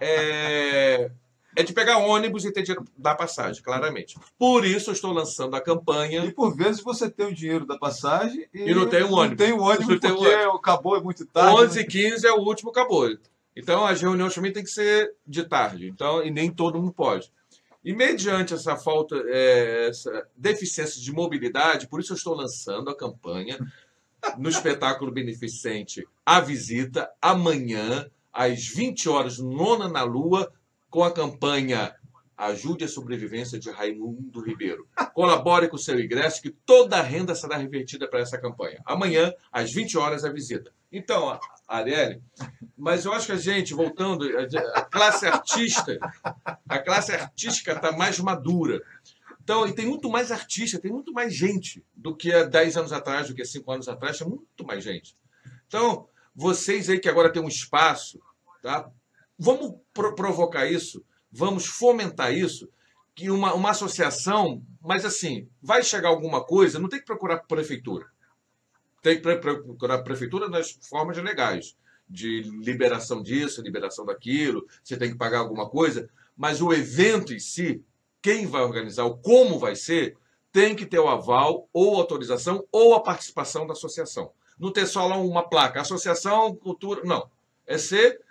é, é de pegar ônibus e ter dinheiro da passagem, claramente. Por isso eu estou lançando a campanha. E por vezes você tem o dinheiro da passagem e, e não tem um ônibus. Não tem um ônibus não porque tem um acabou é muito tarde. onze e quinze é o último, acabou. Então as reuniões também tem que ser de tarde. Então, e nem todo mundo pode. E mediante essa falta, é, essa deficiência de mobilidade, por isso eu estou lançando a campanha no espetáculo beneficente A Visita, amanhã, às vinte horas, Nona na Lua, com a campanha Ajude a Sobrevivência de Raimundo Ribeiro. Colabore com o seu ingresso, que toda a renda será revertida para essa campanha. Amanhã, às vinte horas, a visita. Então, Arielle, mas eu acho que a gente, voltando, a classe artista, a classe artística está mais madura. Então, e tem muito mais artista, tem muito mais gente do que há dez anos atrás, do que há cinco anos atrás, tem muito mais gente. Então, vocês aí que agora têm um espaço, tá? Vamos pro provocar isso, vamos fomentar isso, que uma, uma associação, mas assim, vai chegar alguma coisa, não tem que procurar prefeitura. Tem que procurar a prefeitura nas formas legais, de liberação disso, liberação daquilo, você tem que pagar alguma coisa, mas o evento em si, quem vai organizar, o como vai ser, tem que ter o aval, ou autorização, ou a participação da associação. Não ter só lá uma placa, associação, cultura, não. É ser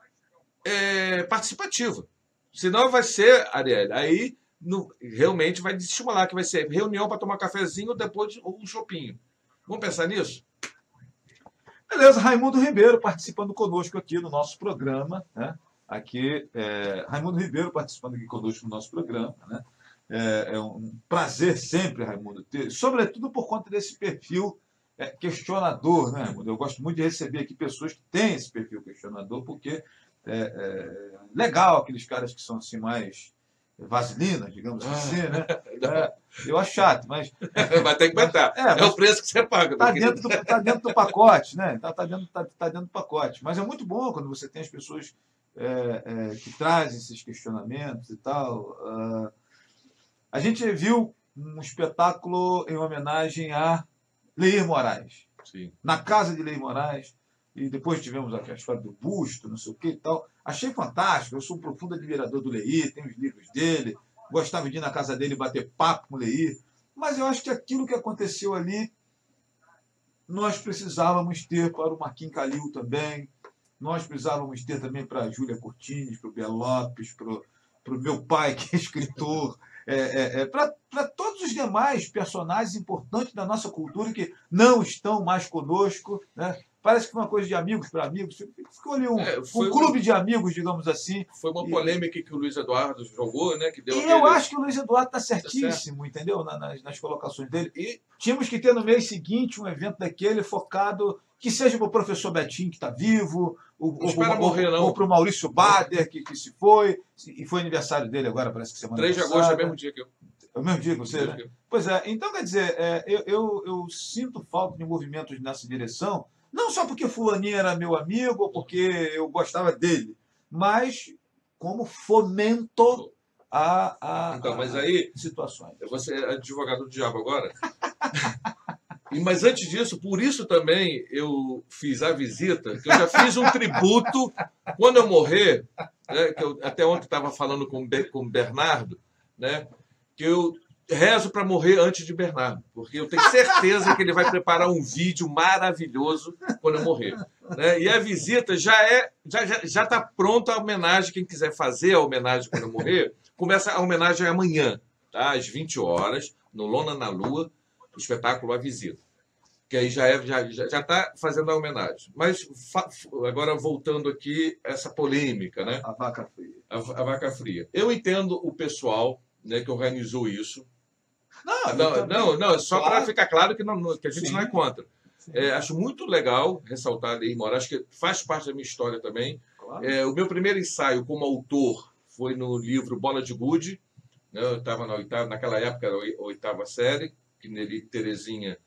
é, participativa. Senão vai ser, Arielle, aí no, realmente vai desestimular, que vai ser reunião para tomar cafezinho, depois um chopinho. Vamos pensar nisso? Beleza, Raimundo Ribeiro participando conosco aqui no nosso programa, né? Aqui, é, Raimundo Ribeiro participando aqui conosco no nosso programa, né? É, é um prazer sempre, Raimundo, ter, sobretudo por conta desse perfil é, questionador, né, Raimundo? Eu gosto muito de receber aqui pessoas que têm esse perfil questionador, porque é, é legal aqueles caras que são assim mais vaselinas, digamos assim, né? É, eu acho chato, mas... Vai ter que aguentar. É, é o preço que você paga. Está dentro, do, tá dentro do pacote, né? Está tá dentro, tá, tá dentro do pacote. Mas é muito bom quando você tem as pessoas é, é, que trazem esses questionamentos e tal. Uh, a gente viu um espetáculo em homenagem a Leir Moraes. Sim. Na casa de Leir Moraes. E depois tivemos a história do busto, não sei o que e tal. Achei fantástico. Eu sou um profundo admirador do Leir, tenho os livros dele, gostava de ir na casa dele bater papo com o Leir. Mas eu acho que aquilo que aconteceu ali, nós precisávamos ter para o Marquinhos Calil também, nós precisávamos ter também para a Júlia Cortines, para o Bel Lopes, para o meu pai, que é escritor, é, é, é, para todos os demais personagens importantes da nossa cultura que não estão mais conosco, né? Parece que foi uma coisa de amigos para amigos. Ficou ali um, é, um clube um... de amigos, digamos assim. Foi uma polêmica e... que o Luiz Eduardo jogou, né? Que deu e aquele... eu acho que o Luiz Eduardo está certíssimo, tá certo. Entendeu? Nas, nas colocações dele. E tínhamos que ter no mês seguinte um evento daquele focado, que seja para o professor Betinho, que está vivo, ou, ou, morrer, ou, ou para o Maurício Bader, que, que se foi. E foi aniversário dele agora, parece que semana três de agosto é o mesmo dia que eu. É o mesmo dia que você, né? Pois é. Então, quer dizer, é, eu, eu, eu sinto falta de movimentos nessa direção. Não só porque fulaninho era meu amigo ou porque eu gostava dele, mas como fomento a, a, então, mas aí, a situações. Você é advogado do diabo agora? E, mas antes disso, por isso também eu fiz a visita, que eu já fiz um tributo quando eu morrer, né, que eu até ontem estava falando com o Bernardo, né, que eu rezo para morrer antes de Bernardo, porque eu tenho certeza que ele vai preparar um vídeo maravilhoso quando eu morrer. Né? E a visita já é, já já já está pronta a homenagem. Quem quiser fazer a homenagem quando eu morrer, começa a homenagem amanhã, tá? Às vinte horas, no Lona na Lua, o espetáculo A Visita. Que aí já é, já já está fazendo a homenagem. Mas agora voltando aqui essa polêmica, né? A vaca fria. A, a vaca fria. Eu entendo o pessoal, né, que organizou isso. Não, não, não, não, só claro. Para ficar claro que, não, que a gente Sim. não é contra. É, acho muito legal ressaltar Leir Moraes, que faz parte da minha história também. Claro. É, o meu primeiro ensaio como autor foi no livro Bola de Gude. Né? Eu estava na oitava, naquela época era a oitava série, que Neri Terezinha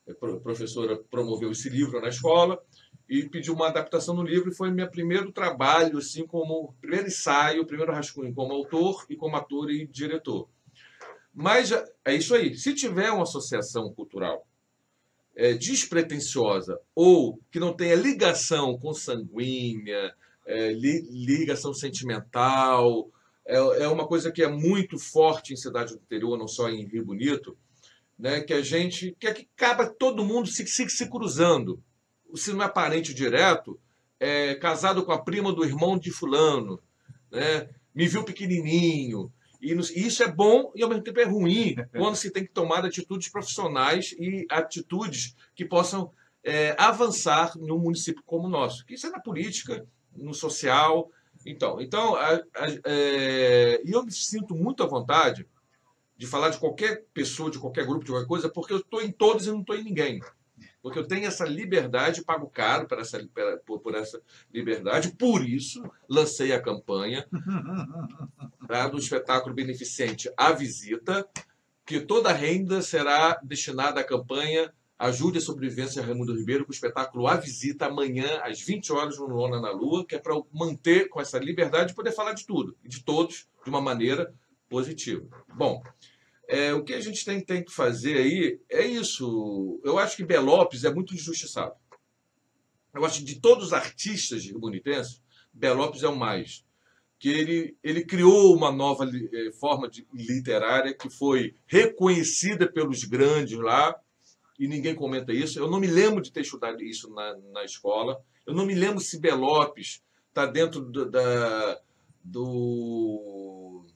a professora promoveu esse livro na escola e pediu uma adaptação no livro, e foi meu primeiro trabalho, assim, como primeiro ensaio, primeiro rascunho como autor e como ator e diretor. Mas é isso aí. Se tiver uma associação cultural é, despretensiosa ou que não tenha ligação consanguínea, é, li, ligação sentimental, é, é uma coisa que é muito forte em cidade do interior, não só em Rio Bonito, né, que a gente que, é que acaba todo mundo se, se, se cruzando. Se não é parente direto, é casado com a prima do irmão de fulano, né, me viu pequenininho. E isso é bom e, ao mesmo tempo, é ruim quando se tem que tomar atitudes profissionais e atitudes que possam é, avançar num município como o nosso. Isso é na política, no social. Então, então a, a, é, e eu me sinto muito à vontade de falar de qualquer pessoa, de qualquer grupo, de qualquer coisa, porque eu estou em todos e não estou em ninguém. Porque eu tenho essa liberdade, pago caro por essa, por, por essa liberdade. Por isso, lancei a campanha tá, do espetáculo beneficente A Visita, que toda a renda será destinada à campanha Ajude a Sobrevivência Raimundo Ribeiro, com o espetáculo A Visita, amanhã, às vinte horas, no Lona na Lua, que é para manter com essa liberdade e poder falar de tudo, e de todos, de uma maneira positiva. Bom, É, o que a gente tem, tem que fazer aí é isso. Eu acho que Belópis é muito injustiçado. Eu acho que de todos os artistas ribonitenses, Belópis é o mais. Que ele, ele criou uma nova eh, forma de, literária que foi reconhecida pelos grandes lá, e ninguém comenta isso. Eu não me lembro de ter estudado isso na, na escola. Eu não me lembro se Belópis está dentro do, da, do...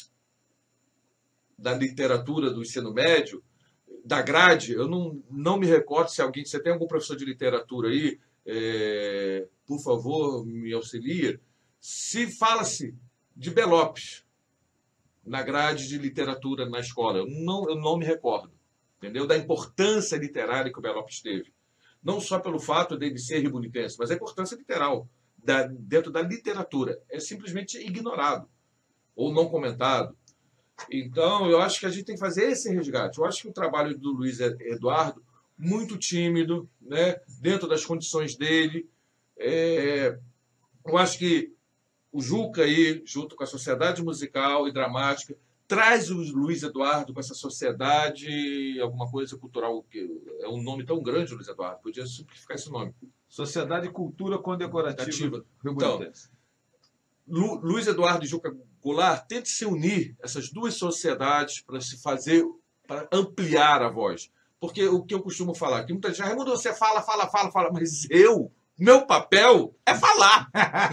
da literatura do ensino médio, da grade. Eu não, não me recordo se alguém... Você tem algum professor de literatura aí? É, por favor, me auxilia. Se fala-se de Belópis na grade de literatura na escola, eu não, eu não me recordo, entendeu? Da importância literária que o Belópis teve. Não só pelo fato dele ser ribonitense, mas a importância literal da, dentro da literatura. É simplesmente ignorado ou não comentado. Então, eu acho que a gente tem que fazer esse resgate. Eu acho que o trabalho do Luiz Eduardo, muito tímido, né, dentro das condições dele. É, eu acho que o Juca aí, junto com a Sociedade Musical e Dramática, traz o Luiz Eduardo com essa sociedade, alguma coisa cultural, que é um nome tão grande, Luiz Eduardo, podia simplificar esse nome. Sociedade Cultura Condecorativa. Então, Lu, Luiz Eduardo e Juca Goulart, tente se unir essas duas sociedades para se fazer, para ampliar a voz. Porque o que eu costumo falar, que muita gente, Raimundo, você fala, fala, fala, fala, mas eu, meu papel é falar.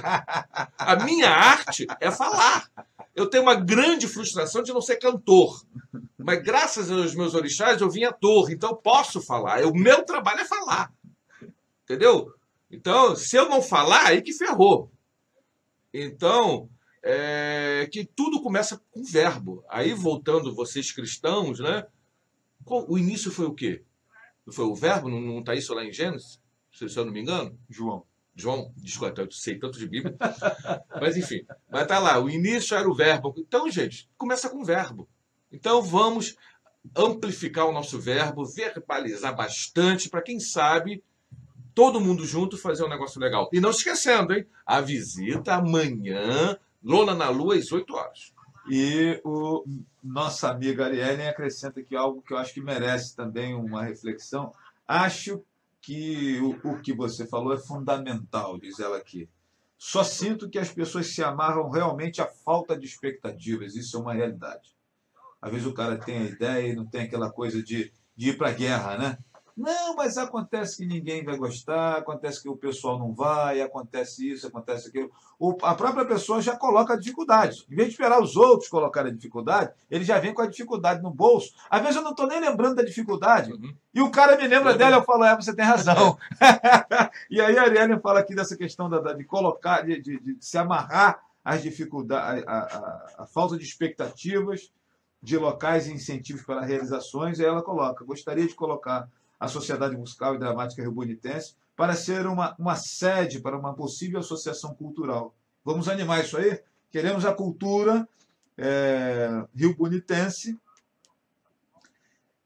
A minha arte é falar. Eu tenho uma grande frustração de não ser cantor. Mas graças aos meus orixás eu vim ator, então eu posso falar. O meu trabalho é falar. Entendeu? Então, se eu não falar, aí que ferrou. Então, é, que tudo começa com verbo. Aí, voltando, vocês cristãos, né? O início foi o quê? Foi o verbo? Não está isso lá em Gênesis? Se eu não me engano? João. João, desculpa, eu sei tanto de Bíblia. Mas, enfim, vai estar lá. O início era o verbo. Então, gente, começa com verbo. Então, vamos amplificar o nosso verbo, verbalizar bastante, para quem sabe... todo mundo junto fazer um negócio legal. E não esquecendo, hein? A visita amanhã, Lona na Lua, às oito horas. E o nossa amiga Arielle acrescenta aqui algo que eu acho que merece também uma reflexão. Acho que o, o que você falou é fundamental, diz ela aqui. Só sinto que as pessoas se amarram realmente à falta de expectativas. Isso é uma realidade. Às vezes o cara tem a ideia e não tem aquela coisa de, de ir para a guerra, né? Não, mas acontece que ninguém vai gostar, acontece que o pessoal não vai, acontece isso, acontece aquilo. O, a própria pessoa já coloca a dificuldade. Em vez de esperar os outros colocarem a dificuldade, ele já vem com a dificuldade no bolso. Às vezes eu não estou nem lembrando da dificuldade. Uhum. E o cara me lembra dela, eu falo, é, você tem razão. E aí a Arielle fala aqui dessa questão da, da, de colocar, de, de, de se amarrar às dificuldades, a, a, a falta de expectativas, de locais e incentivos para realizações. E aí ela coloca, gostaria de colocar a Sociedade Musical e Dramática Ribonitense para ser uma, uma sede para uma possível associação cultural. Vamos animar isso aí? Queremos a cultura é, ribonitense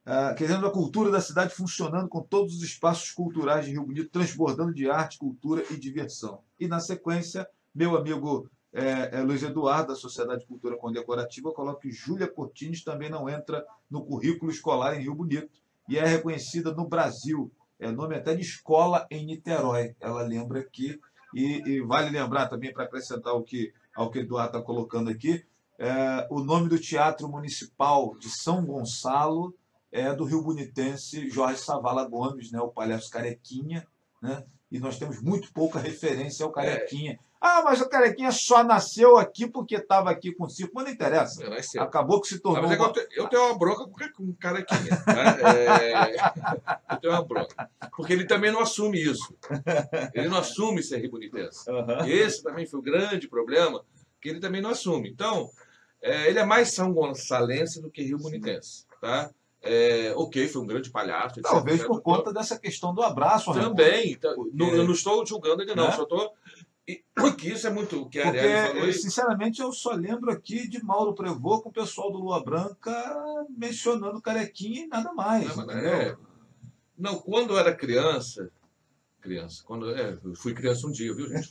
Ah, querendo a cultura da cidade funcionando com todos os espaços culturais de Rio Bonito, transbordando de arte, cultura e diversão. E, na sequência, meu amigo é, é Luiz Eduardo, da Sociedade de Cultura Condecorativa, coloca que Júlia Cortines também não entra no currículo escolar em Rio Bonito e é reconhecida no Brasil. É nome até de escola em Niterói, ela lembra aqui. E, e vale lembrar também, para acrescentar o que, ao que o Eduardo está colocando aqui, é, o nome do Teatro Municipal de São Gonçalo é do rio bonitense Jorge Savala Gomes, né, o palhaço Carequinha, né, e nós temos muito pouca referência ao Carequinha. É. Ah, mas o Carequinha só nasceu aqui porque estava aqui com o circo, mas não interessa. Não, acabou que se tornou... Não, uma... eu tenho uma bronca com o Carequinha. Tá? É... Eu tenho uma bronca. Porque ele também não assume isso. Ele não assume ser rio bonitense. Uhum. E esse também foi o grande problema, que ele também não assume. Então, é, ele é mais são gonçalense do que rio bonitense, tá? É, ok, foi um grande palhaço. Etcétera, Talvez etcétera, por conta dessa questão do abraço. Também. Tá, porque... não, eu não estou julgando ele, não. É? Só estou... Porque isso é muito o que a Arielle falou. Porque, sinceramente, eu só lembro aqui de Mauro Prevô com o pessoal do Lua Branca mencionando Carequinha e nada mais. Não, é... não, quando eu era criança... Criança. Quando, é, eu fui criança um dia, viu, gente?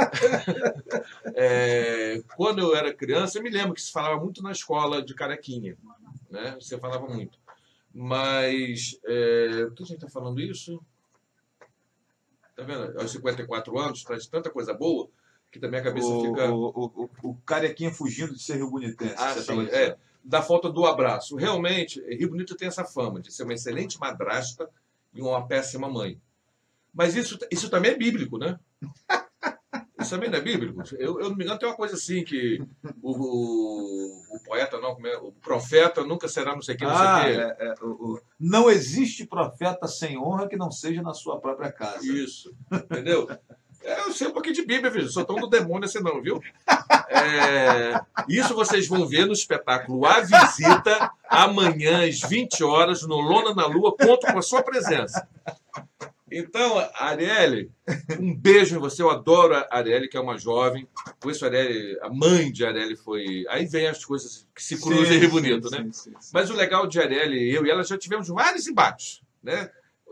é, quando eu era criança, eu me lembro que se falava muito na escola de Carequinha. Né? Você falava muito. Mas, é, por que a gente está falando isso? Tá vendo? Aos cinquenta e quatro anos, traz tanta coisa boa que também a cabeça o, fica... O, o, o, o Carequinha fugindo de ser rio bonitense. Ah, sim, é. Da falta do abraço. Realmente, Rio Bonito tem essa fama de ser uma excelente madrasta e uma péssima mãe. Mas isso, isso também é bíblico, né? Isso também não é bíblico? Eu, eu não me engano, tem uma coisa assim que o, o, o poeta, não, como é? O profeta nunca será não sei o que, não ah, sei o que. É, é, o, o, não existe profeta sem honra que não seja na sua própria casa. Isso, entendeu? É, eu sei um pouquinho de Bíblia, viu? Só tão do demônio assim não, viu? É, isso vocês vão ver no espetáculo A Visita, amanhã às vinte horas, no Lona na Lua, conto com a sua presença. Então, Arielle, um beijo em você. Eu adoro a Arielle, que é uma jovem. Por isso, a Arielle, a mãe de Arielle foi... Aí vem as coisas que se cruzam sim, em Rio Bonito, sim, né? Sim, sim, sim. Mas o legal de Arielle, eu e ela já tivemos vários embates, né?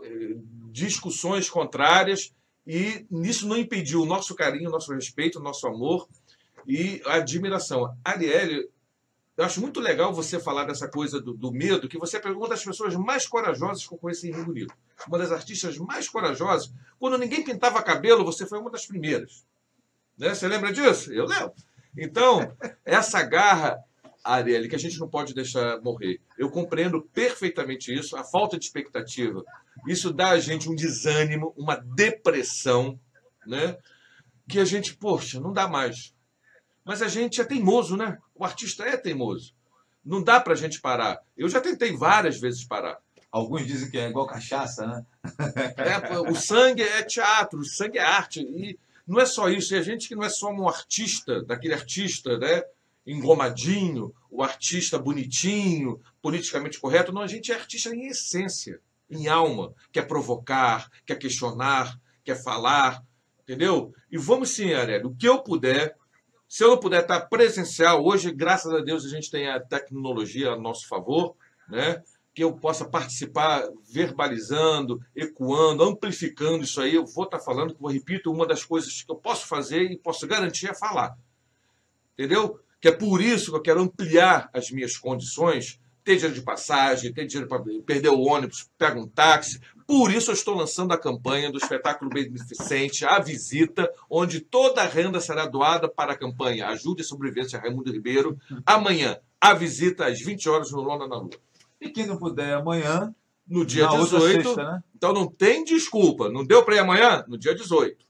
Discussões contrárias, e nisso não impediu o nosso carinho, o nosso respeito, o nosso amor e a admiração. Arielle, eu acho muito legal você falar dessa coisa do, do medo, que você é uma das pessoas mais corajosas que eu conheci em Rio Bonito. Uma das artistas mais corajosas. Quando ninguém pintava cabelo, você foi uma das primeiras. Né? Você lembra disso? Eu lembro. Então, essa garra, Arielle, que a gente não pode deixar morrer. Eu compreendo perfeitamente isso, a falta de expectativa. Isso dá a gente um desânimo, uma depressão, né? Que a gente, poxa, não dá mais. Mas a gente é teimoso, né? O artista é teimoso. Não dá pra gente parar. Eu já tentei várias vezes parar. Alguns dizem que é igual cachaça, né? É, o sangue é teatro, o sangue é arte. E não é só isso. E a gente que não é só um artista, daquele artista, né? Engomadinho, o artista bonitinho, politicamente correto. Não, a gente é artista em essência, em alma. Quer provocar, quer questionar, quer falar, entendeu? E vamos sim, Arielle, o que eu puder. Se eu não puder estar presencial, hoje, graças a Deus, a gente tem a tecnologia a nosso favor, né? Que eu possa participar verbalizando, ecoando, amplificando isso aí. Eu vou estar falando, que eu repito, uma das coisas que eu posso fazer e posso garantir é falar. Entendeu? Que é por isso que eu quero ampliar as minhas condições, ter dinheiro de passagem, ter dinheiro para perder o ônibus, pega um táxi. Por isso eu estou lançando a campanha do espetáculo beneficente A Visita, onde toda a renda será doada para a campanha Ajude a Sobrevivência Raimundo Ribeiro. Amanhã, A Visita, às vinte horas, no Lona na Lua. E quem não puder amanhã, no dia dezoito. Sexta, né? Então não tem desculpa. Não deu para ir amanhã? No dia dezoito.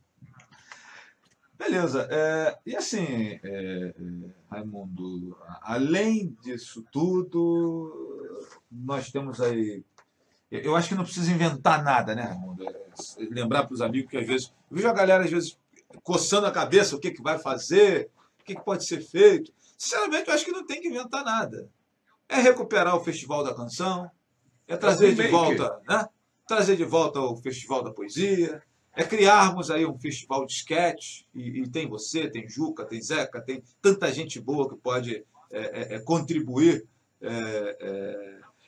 Beleza. É, e assim, é, é, Raimundo, além disso tudo, nós temos aí... Eu acho que não precisa inventar nada, né, Raimundo? É, lembrar para os amigos que às vezes... Eu vejo a galera, às vezes, coçando a cabeça, o que, que vai fazer, o que, que pode ser feito. Sinceramente, eu acho que não tem que inventar nada. É recuperar o Festival da Canção, é trazer de volta, né? Trazer de volta o Festival da Poesia, é criarmos aí um festival de sketch, e, e tem você, tem Juca, tem Zeca, tem tanta gente boa que pode é, é, contribuir. É, é,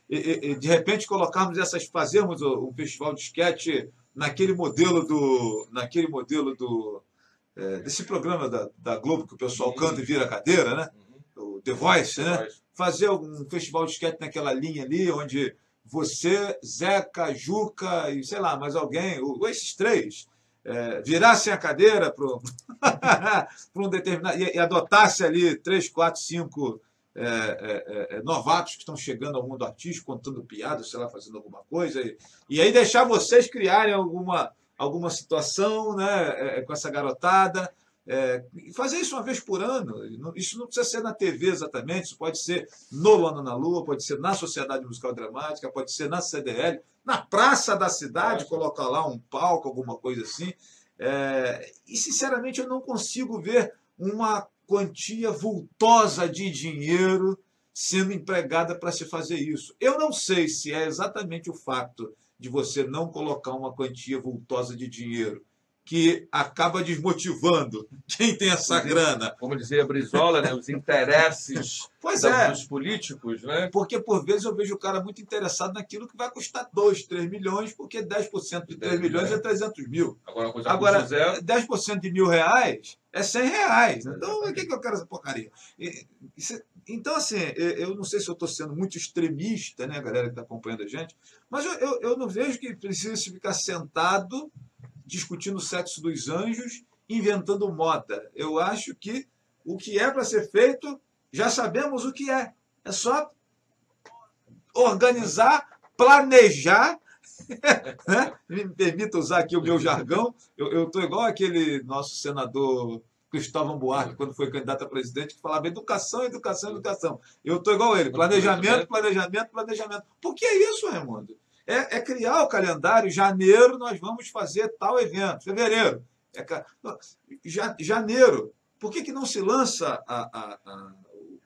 e, e, de repente colocarmos essas, fazermos o, o festival de esquete naquele modelo do, naquele modelo do é, desse programa da, da Globo que o pessoal Uhum. canta e vira cadeira, né? O The Voice, The né? Voice. Fazer um festival de esquete naquela linha ali, onde você, Zeca, Juca e sei lá, mais alguém, ou esses três, é, virassem a cadeira para um determinado. E, e adotasse ali três, quatro, cinco é, é, é, novatos que estão chegando ao mundo artístico, contando piadas, sei lá, fazendo alguma coisa. E, e aí deixar vocês criarem alguma, alguma situação, né, é, com essa garotada. É, e fazer isso uma vez por ano. Isso não precisa ser na T V exatamente, isso pode ser no Luana na Lua, pode ser na Sociedade Musical Dramática, pode ser na C D L, na praça da cidade, colocar lá um palco, alguma coisa assim. É, e, sinceramente, eu não consigo ver uma quantia vultosa de dinheiro sendo empregada para se fazer isso. Eu não sei se é exatamente o fato de você não colocar uma quantia vultosa de dinheiro que acaba desmotivando quem tem essa grana. Como dizia a Brizola, né? Os interesses Pois da- é. dos políticos, né? Porque, por vezes, eu vejo o cara muito interessado naquilo que vai custar dois, três milhões, porque dez por cento de três milhões é trezentos mil. Agora, a coisa Agora, custa zero. dez por cento de mil reais é cem reais. Então, o que, que eu quero essa porcaria? E- isso- Então, assim, eu eu não sei se eu estou sendo muito extremista, né, a galera que está acompanhando a gente, mas eu, eu, eu não vejo que precisa se ficar sentado discutindo o sexo dos anjos, inventando moda. Eu acho que o que é para ser feito, já sabemos o que é. É só organizar, planejar, né? Me permita usar aqui o meu jargão. Eu estou igual aquele nosso senador Cristóvão Buarque, quando foi candidato a presidente, que falava educação, educação, educação. Eu estou igual ele. Planejamento, planejamento, planejamento. Por que isso, Raimundo? É, é criar o calendário. Janeiro nós vamos fazer tal evento. Fevereiro. É, ca- ja- janeiro. Por que, que não se lança a- a- a-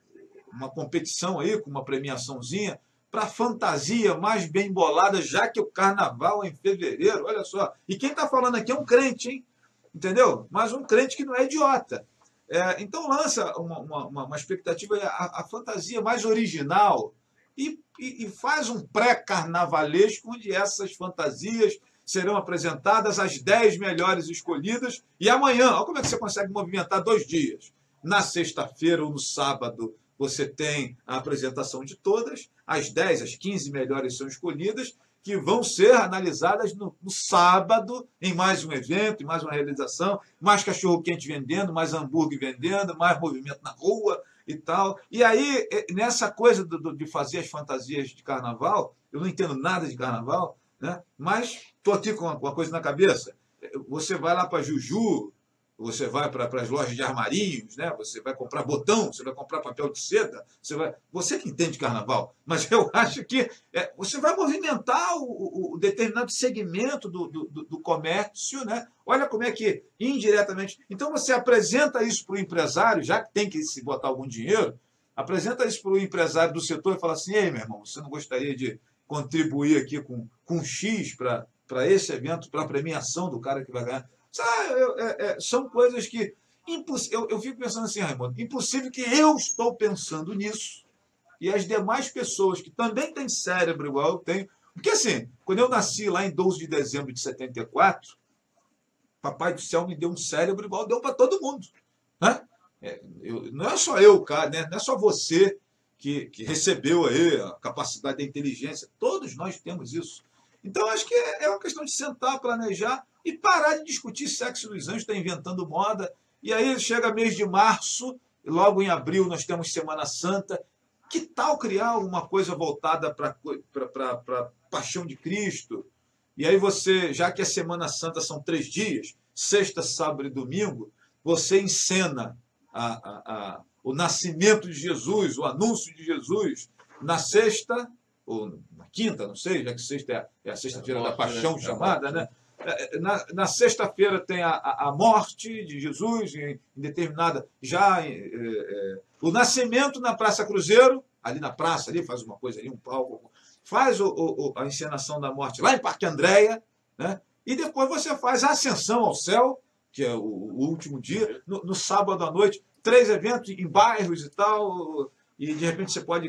uma competição aí com uma premiaçãozinha para fantasia mais bem bolada, já que o carnaval é em fevereiro? Olha só. E quem está falando aqui é um crente, hein? Entendeu? Mas um crente que não é idiota. É, então lança uma, uma, uma expectativa, a, a fantasia mais original, e, e, e faz um pré-carnavalesco onde essas fantasias serão apresentadas às dez melhores escolhidas, e amanhã, olha como é que você consegue movimentar dois dias. Na sexta-feira ou no sábado você tem a apresentação de todas, às dez, as quinze melhores são escolhidas, que vão ser analisadas no, no sábado, em mais um evento, em mais uma realização, mais cachorro-quente vendendo, mais hambúrguer vendendo, mais movimento na rua e tal. E aí, nessa coisa do, do, de fazer as fantasias de carnaval, eu não entendo nada de carnaval, né? Mas estou aqui com uma, com uma coisa na cabeça. Você vai lá para Juju, você vai para as lojas de armarinhos, né? Você vai comprar botão, você vai comprar papel de seda, você vai. Você que entende carnaval, mas eu acho que é, você vai movimentar o, o, o determinado segmento do, do, do comércio, né? Olha como é que indiretamente. Então você apresenta isso para o empresário, já que tem que se botar algum dinheiro, apresenta isso para o empresário do setor e fala assim: ei, meu irmão, você não gostaria de contribuir aqui com, com X para esse evento, para a premiação do cara que vai ganhar? Sabe, eu, é, é, são coisas que. Imposs... Eu, eu fico pensando assim, Raimundo, impossível que eu estou pensando nisso e as demais pessoas que também têm cérebro igual eu tenho. Porque assim, quando eu nasci lá em doze de dezembro de setenta e quatro, Papai do Céu me deu um cérebro igual deu para todo mundo. Né? É, eu, não é só eu, cara, né? Não é só você que, que recebeu aí a capacidade da inteligência. Todos nós temos isso. Então, acho que é, é uma questão de sentar, planejar e parar de discutir sexo dos anjos, está inventando moda. E aí chega mês de março, e logo em abril nós temos Semana Santa. Que tal criar alguma coisa voltada para a Paixão de Cristo? E aí você, já que a Semana Santa são três dias, sexta, sábado e domingo, você encena a, a, a, o nascimento de Jesus, o anúncio de Jesus, na sexta, ou na quinta, não sei, já que sexta é a, é a sexta-feira da Paixão, né? Chamada, né? Na, na sexta-feira tem a, a, a morte de Jesus, em, em determinada. Já é, é, o nascimento na Praça Cruzeiro, ali na praça, ali faz uma coisa ali, um palco, faz o, o, a encenação da morte lá em Parque Andréia, né? E depois você faz a ascensão ao céu, que é o, o último dia, no, no sábado à noite, três eventos em bairros e tal, e de repente você pode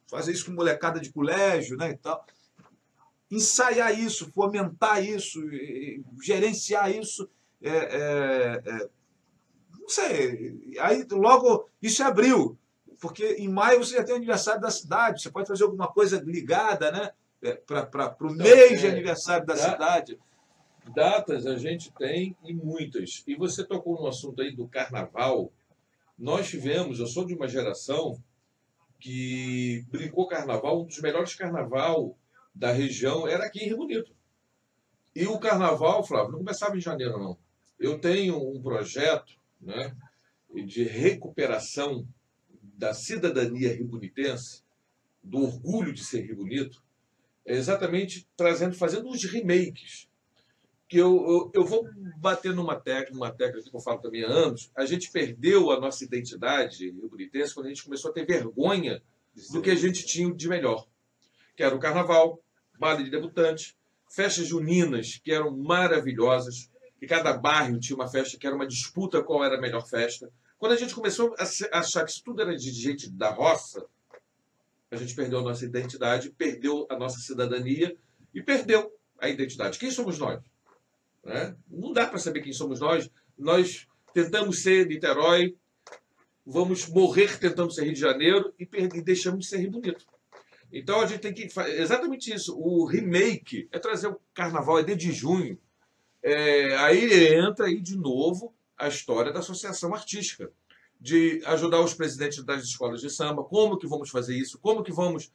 fazer isso com molecada de colégio, né, e tal. Ensaiar isso, fomentar isso, gerenciar isso, é, é, é, não sei, aí logo isso é abril, porque em maio você já tem o aniversário da cidade, você pode fazer alguma coisa ligada, né, é, para o mês de aniversário da cidade. Datas a gente tem e muitas. E você tocou no assunto aí do carnaval. Nós tivemos, eu sou de uma geração que brincou carnaval, um dos melhores carnaval da região era aqui em Rio Bonito. E o carnaval, Flávio, não começava em janeiro, não. Eu tenho um projeto, né, de recuperação da cidadania ribonitense, do orgulho de ser ribonito, exatamente trazendo, fazendo uns remakes. Que eu, eu, eu vou bater numa tecla, uma tecla que eu falo também há anos. A gente perdeu a nossa identidade ribonitense quando a gente começou a ter vergonha do que a gente tinha de melhor. Que era o carnaval, baile de debutante, festas juninas, que eram maravilhosas, que cada bairro tinha uma festa que era uma disputa qual era a melhor festa. Quando a gente começou a achar que isso tudo era de gente da roça, a gente perdeu a nossa identidade, perdeu a nossa cidadania e perdeu a identidade. Quem somos nós? Né? Não dá para saber quem somos nós. Nós tentamos ser Niterói, vamos morrer tentando ser Rio de Janeiro e, e deixamos de ser Rio Bonito. Então a gente tem que fazer exatamente isso. O remake é trazer o carnaval, é desde junho. É, aí entra aí de novo a história da associação artística, de ajudar os presidentes das escolas de samba, como que vamos fazer isso, como que vamos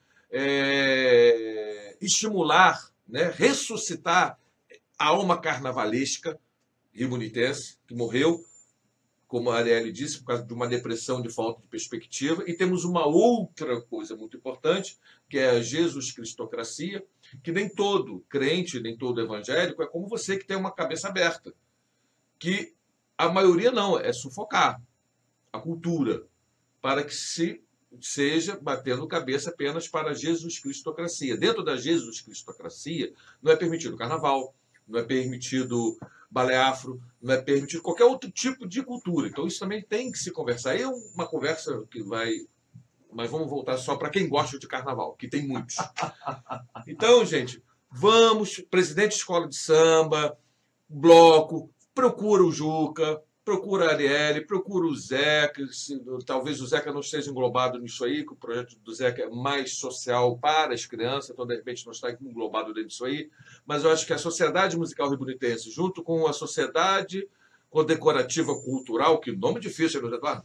é, estimular, né, ressuscitar a alma carnavalesca ribonitense, que morreu, como a Arielle disse, por causa de uma depressão de falta de perspectiva. E temos uma outra coisa muito importante, que é a Jesus Cristocracia, que nem todo crente, nem todo evangélico é como você, que tem uma cabeça aberta. Que a maioria não, é sufocar a cultura, para que se seja batendo cabeça apenas para a Jesus Cristocracia. Dentro da Jesus Cristocracia não é permitido carnaval, não é permitido balé afro, não é permitido qualquer outro tipo de cultura. Então isso também tem que se conversar. Aí é uma conversa que vai... Mas vamos voltar só para quem gosta de carnaval, que tem muitos. Então, gente, vamos, presidente de escola de samba, bloco, procura o Juca, procura a Arielle, procura o Zeca, se, talvez o Zeca não esteja englobado nisso aí, que o projeto do Zeca é mais social para as crianças, então de repente não está englobado dentro disso aí, mas eu acho que a Sociedade Musical Ribonitense, junto com a Sociedade Condecorativa Cultural, que nome difícil, né, Eduardo?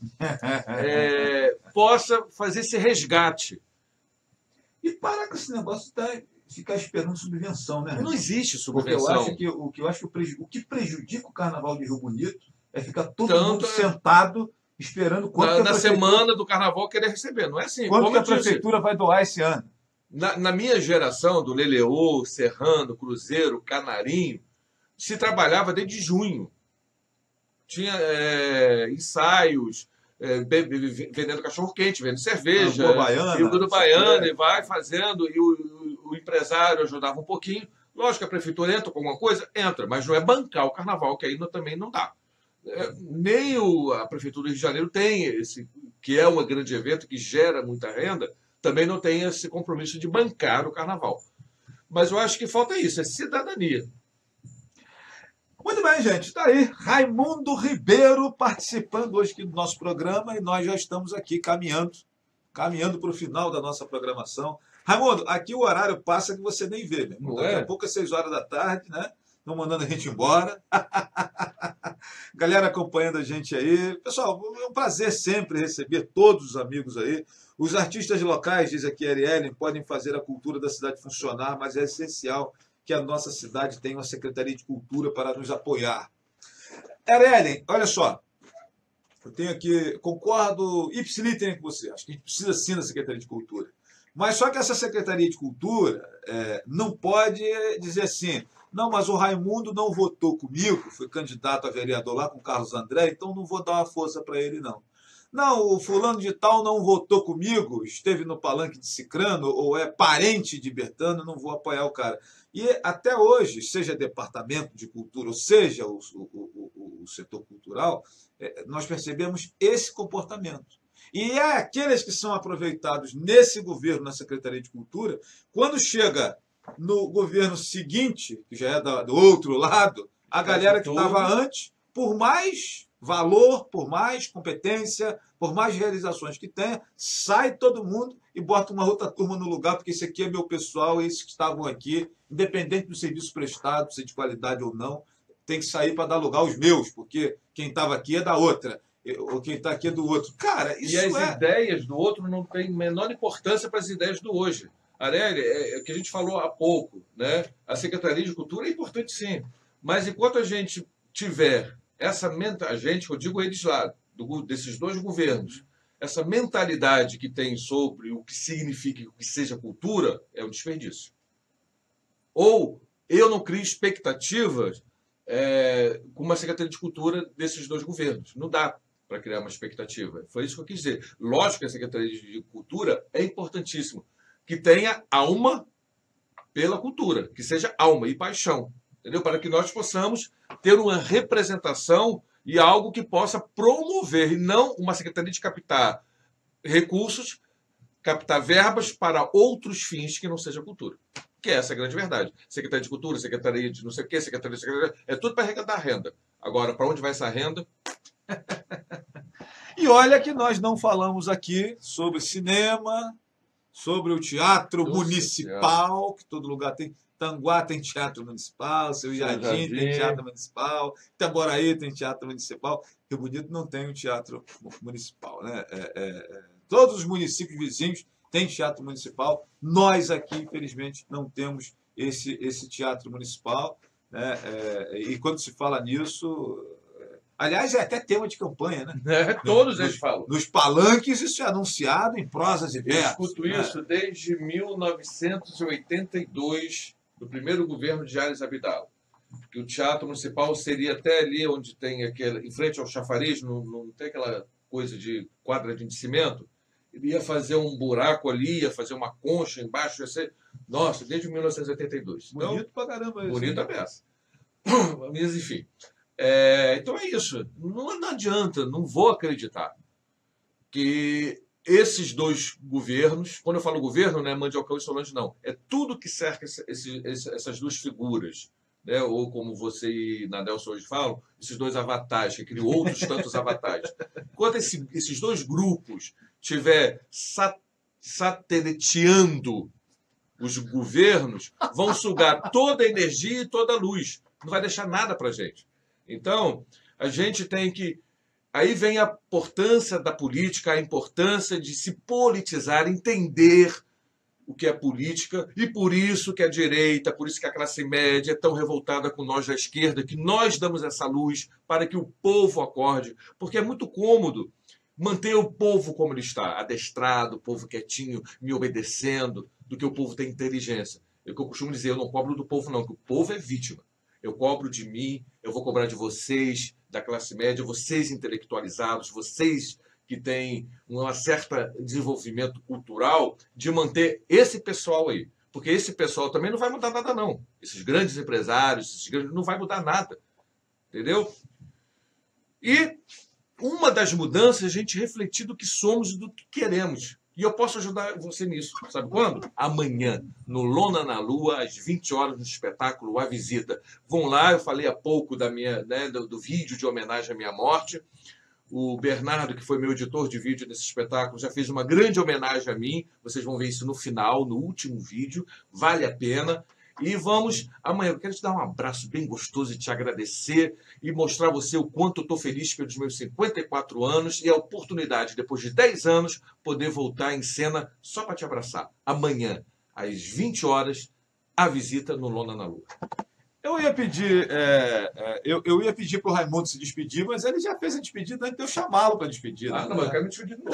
É, possa fazer esse resgate. E parar com esse negócio de ficar esperando subvenção, né? Não existe Porque eu subvenção. acho que o que eu acho que o, preju, o que prejudica o Carnaval de Rio Bonito é ficar todo Tanto mundo é... sentado esperando quanto na, que a na prefeitura... semana do Carnaval querer receber. Não é assim. Quanto Como que a eu disse, prefeitura vai doar esse ano? Na, na minha geração, do Leleô, Serrano, Cruzeiro, Canarinho, se trabalhava desde junho. Tinha é, ensaios, é, vendendo cachorro-quente, vendendo cerveja, a Baiana, e o do Baiana, e vai fazendo, e o, o, o empresário ajudava um pouquinho. Lógico que a prefeitura entra com alguma coisa, entra, mas não é bancar o carnaval, que aí não, também não dá. É, nem o, a prefeitura do Rio de Janeiro tem esse, que é um grande evento que gera muita renda, também não tem esse compromisso de bancar o carnaval. Mas eu acho que falta isso, é cidadania. Muito bem, gente. Está aí Raimundo Ribeiro participando hoje aqui do nosso programa e nós já estamos aqui caminhando, caminhando para o final da nossa programação. Raimundo, aqui o horário passa que você nem vê, né? Daqui a pouco é seis horas da tarde, né? Estão mandando a gente embora. Galera acompanhando a gente aí. Pessoal, é um prazer sempre receber todos os amigos aí. Os artistas locais, diz aqui a Arielle, podem fazer a cultura da cidade funcionar, mas é essencial que a nossa cidade tenha uma Secretaria de Cultura para nos apoiar. Arielle, olha só. Eu tenho aqui, concordo ipsiliter com você. Acho que a gente precisa sim da Secretaria de Cultura. Mas só que essa Secretaria de Cultura é, não pode dizer assim, não, mas o Raimundo não votou comigo, foi candidato a vereador lá com o Carlos André, então não vou dar uma força para ele, não. Não, o fulano de tal não votou comigo, esteve no palanque de Cicrano, ou é parente de Bertano, não vou apoiar o cara. E até hoje, seja departamento de cultura, ou seja o, o, o, o setor cultural, é, nós percebemos esse comportamento. E é aqueles que são aproveitados nesse governo, na Secretaria de Cultura, quando chega no governo seguinte, que já é do outro lado, a galera que estava antes, por mais valor, por mais competência, por mais realizações que tenha, sai todo mundo e bota uma outra turma no lugar, porque esse aqui é meu pessoal, esses que estavam aqui, independente do serviço prestado, se é de qualidade ou não, tem que sair para dar lugar aos meus, porque quem estava aqui é da outra, ou quem está aqui é do outro. Cara, isso é... E as é... ideias do outro não têm menor importância para as ideias do hoje. Areli, é o que a gente falou há pouco, né? A Secretaria de Cultura é importante sim, mas enquanto a gente tiver essa mentalidade, a gente, eu digo eles lá, do, desses dois governos, essa mentalidade que tem sobre o que significa o que seja cultura, é um desperdício. Ou eu não crio expectativas é, com uma Secretaria de Cultura desses dois governos. Não dá para criar uma expectativa. Foi isso que eu quis dizer. Lógico que a Secretaria de Cultura é importantíssimo, que tenha alma pela cultura, que seja alma e paixão, entendeu? Para que nós possamos ter uma representação e algo que possa promover, e não uma secretaria de captar recursos, captar verbas para outros fins que não seja cultura. Que é essa a grande verdade. Secretaria de Cultura, Secretaria de não sei o quê, Secretaria de... Secretaria, é tudo para arrecadar renda. Agora, para onde vai essa renda? E olha que nós não falamos aqui sobre cinema, sobre o teatro Nossa, municipal, teatro. Que todo lugar tem. Tanguá tem teatro municipal, Seu Jardim, Jardim tem teatro municipal, Itaboraí tem teatro municipal. Rio Bonito não tem um teatro municipal, né? É, é, é, todos os municípios vizinhos têm teatro municipal. Nós aqui, infelizmente, não temos esse, esse teatro municipal, né? É, e quando se fala nisso... Aliás, é até tema de campanha, né? É, todos nos, eles falam. Nos palanques, isso é anunciado em prosas e Eu versos. escuto né? isso desde mil novecentos e oitenta e dois, do primeiro governo de Ares Abdala. Que o Teatro Municipal seria até ali onde tem aquele, em frente ao chafariz, não, não tem aquela coisa de quadradinho de cimento. Ele ia fazer um buraco ali, ia fazer uma concha embaixo. Ia ser... Nossa, desde mil novecentos e oitenta e dois. Bonito então, pra caramba isso. Bonito a beça. Mas, enfim. É, então é isso. Não, não adianta, não vou acreditar que esses dois governos, quando eu falo governo, não é Mandiocão e Solange, não. É tudo que cerca esse, esse, essas duas figuras, né? Ou como você e Nadelson hoje falam, esses dois avatares, que criam outros tantos avatares. Enquanto esse, esses dois grupos estiver sat, sateliteando os governos, vão sugar toda a energia e toda a luz. Não vai deixar nada para a gente. Então, a gente tem que... Aí vem a importância da política, a importância de se politizar, entender o que é política, e por isso que a direita, por isso que a classe média é tão revoltada com nós da esquerda, que nós damos essa luz para que o povo acorde, porque é muito cômodo manter o povo como ele está, adestrado, o povo quietinho, me obedecendo, do que o povo tem inteligência. É o que eu costumo dizer, eu não cobro do povo não, que o povo é vítima. Eu cobro de mim, eu vou cobrar de vocês, da classe média, vocês intelectualizados, vocês que têm um certo desenvolvimento cultural, de manter esse pessoal aí. Porque esse pessoal também não vai mudar nada, não. Esses grandes empresários, esses grandes, não vai mudar nada. Entendeu? E uma das mudanças é a gente refletir do que somos e do que queremos. E eu posso ajudar você nisso. Sabe quando? Amanhã, no Lona na Lua, às vinte horas, no espetáculo A Visita. Vão lá, eu falei há pouco da minha, né, do, do vídeo de homenagem à minha morte. O Bernardo, que foi meu editor de vídeo nesse espetáculo, já fez uma grande homenagem a mim. Vocês vão ver isso no final, no último vídeo. Vale a pena. E vamos amanhã. Eu quero te dar um abraço bem gostoso e te agradecer e mostrar a você o quanto eu estou feliz pelos meus cinquenta e quatro anos e a oportunidade, depois de dez anos, poder voltar em cena só para te abraçar. Amanhã, às vinte horas, A Visita no Lona na Lua. Eu ia pedir, é, é, eu, eu ia pedir para o Raimundo se despedir, mas ele já fez a despedida antes de eu chamá-lo para despedir. Ah, né? não, mas eu quero me despedir de novo.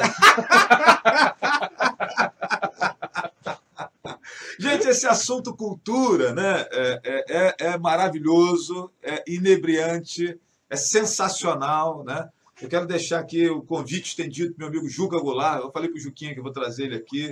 Gente, esse assunto cultura, né, é, é, é maravilhoso, é inebriante, é sensacional, né? Eu quero deixar aqui o convite estendido para o meu amigo Juca Goulart. Eu falei para o Juquinha que eu vou trazer ele aqui.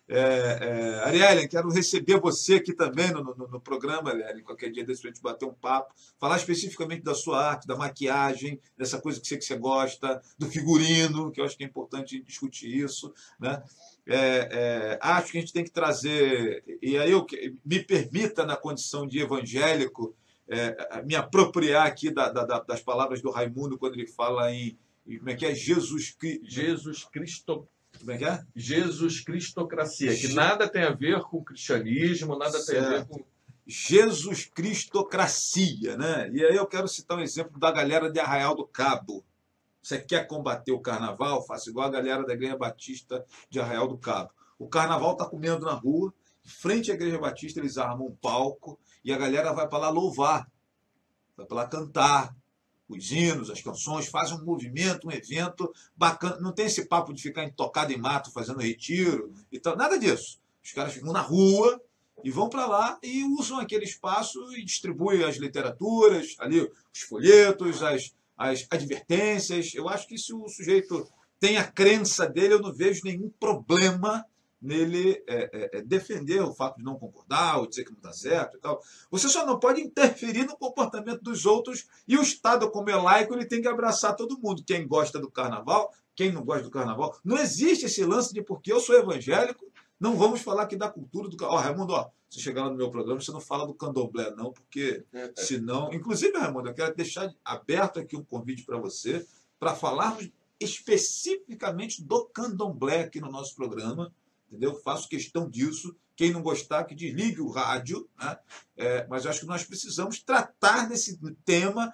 É, é, Ariellen, quero receber você aqui também no, no, no programa, Ariellen, qualquer dia desse para a gente bater um papo, falar especificamente da sua arte, da maquiagem, dessa coisa que você, que você gosta, do figurino, que eu acho que é importante discutir isso, né? É, é, acho que a gente tem que trazer, e aí eu me permita, na condição de evangélico, é, me apropriar aqui da, da, das palavras do Raimundo quando ele fala em, como é que é? Jesus Cristo. Jesus Cristo. Como é que é? Jesus Cristocracia, que nada tem a ver com cristianismo, nada certo. tem a ver com... Jesus Cristocracia, né? E aí eu quero citar um exemplo da galera de Arraial do Cabo. Você quer combater o carnaval? Faça igual a galera da Igreja Batista de Arraial do Cabo. O carnaval está comendo na rua, em frente à Igreja Batista eles armam um palco e a galera vai para lá louvar, vai para lá cantar os hinos, as canções, faz um movimento, um evento bacana. Não tem esse papo de ficar intocado em mato fazendo retiro e tal, nada disso. Os caras ficam na rua e vão para lá e usam aquele espaço e distribuem as literaturas, ali os folhetos, as, as advertências. Eu acho que se o sujeito tem a crença dele, eu não vejo nenhum problema nele é, é, defender o fato de não concordar ou dizer que não está certo e tal. Você só não pode interferir no comportamento dos outros e o Estado, como é laico, ele tem que abraçar todo mundo. Quem gosta do carnaval, quem não gosta do carnaval. Não existe esse lance de porque eu sou evangélico, não vamos falar aqui da cultura do carnaval. Ó, Raimundo, ó, você chegar lá no meu programa, você não fala do candomblé, não, porque senão... Inclusive, Raimundo, eu quero deixar aberto aqui um convite para você para falarmos especificamente do candomblé aqui no nosso programa. Entendeu? Faço questão disso. Quem não gostar, que desligue o rádio, né? É, mas eu acho que nós precisamos tratar desse tema.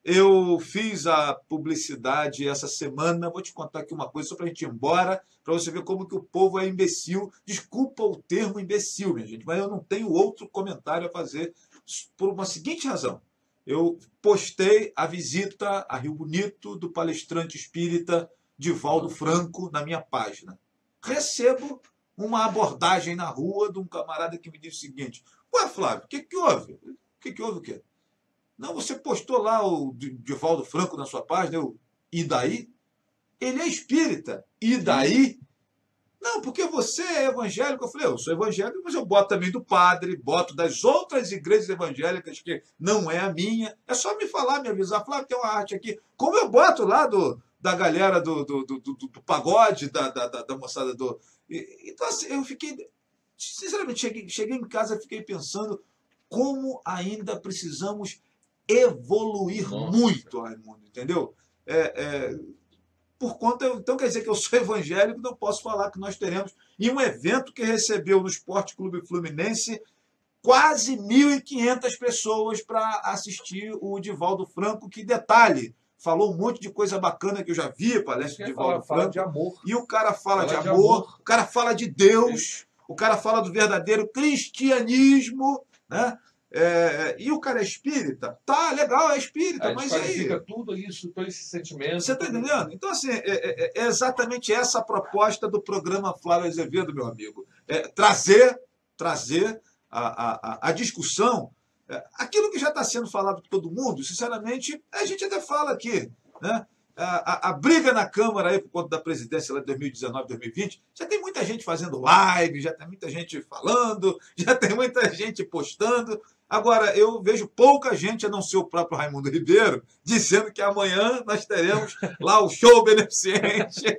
Eu fiz a publicidade essa semana. Vou te contar aqui uma coisa só para a gente ir embora, para você ver como que o povo é imbecil. Desculpa o termo imbecil, minha gente, mas eu não tenho outro comentário a fazer por uma seguinte razão. Eu postei a visita a Rio Bonito do palestrante espírita Divaldo Franco na minha página. Recebo uma abordagem na rua de um camarada que me disse o seguinte: ué, Flávio, o que, que houve? O que, que houve o quê? Não, você postou lá o Divaldo Franco na sua página, eu, e daí? Ele é espírita, e daí? Não, porque você é evangélico. Eu falei, eu sou evangélico, mas eu boto também do padre, boto das outras igrejas evangélicas que não é a minha. É só me falar, me avisar, Flávio, tem uma arte aqui. Como eu boto lá do, da galera do, do, do, do, do pagode, da, da, da moçada do... Então, assim, eu fiquei, sinceramente, cheguei, cheguei em casa e fiquei pensando como ainda precisamos evoluir Nossa. muito, Raimundo, entendeu? É, é, por conta, então quer dizer que eu sou evangélico, não posso falar que nós teremos, em um evento que recebeu no Esporte Clube Fluminense quase mil e quinhentas pessoas para assistir o Divaldo Franco, que detalhe, falou um monte de coisa bacana que eu já vi a palestra de Divaldo Franco. De amor. E o cara fala, fala de, de amor, amor, o cara fala de Deus, o cara fala do verdadeiro cristianismo, né? É, e o cara é espírita? Tá, legal, é espírita, aí mas aí... Fica tudo isso, todo esse sentimento. Você está entendendo? Então, assim, é, é, é exatamente essa a proposta do programa Flávio Azevedo, meu amigo. É trazer, trazer a, a, a discussão. Aquilo que já está sendo falado por todo mundo, sinceramente, a gente até fala aqui, né? A, a, a briga na Câmara aí por conta da presidência lá de dois mil e dezenove, dois mil e vinte, já tem muita gente fazendo live, já tem muita gente falando, já tem muita gente postando. Agora, eu vejo pouca gente, a não ser o próprio Raimundo Ribeiro, dizendo que amanhã nós teremos lá o show beneficente.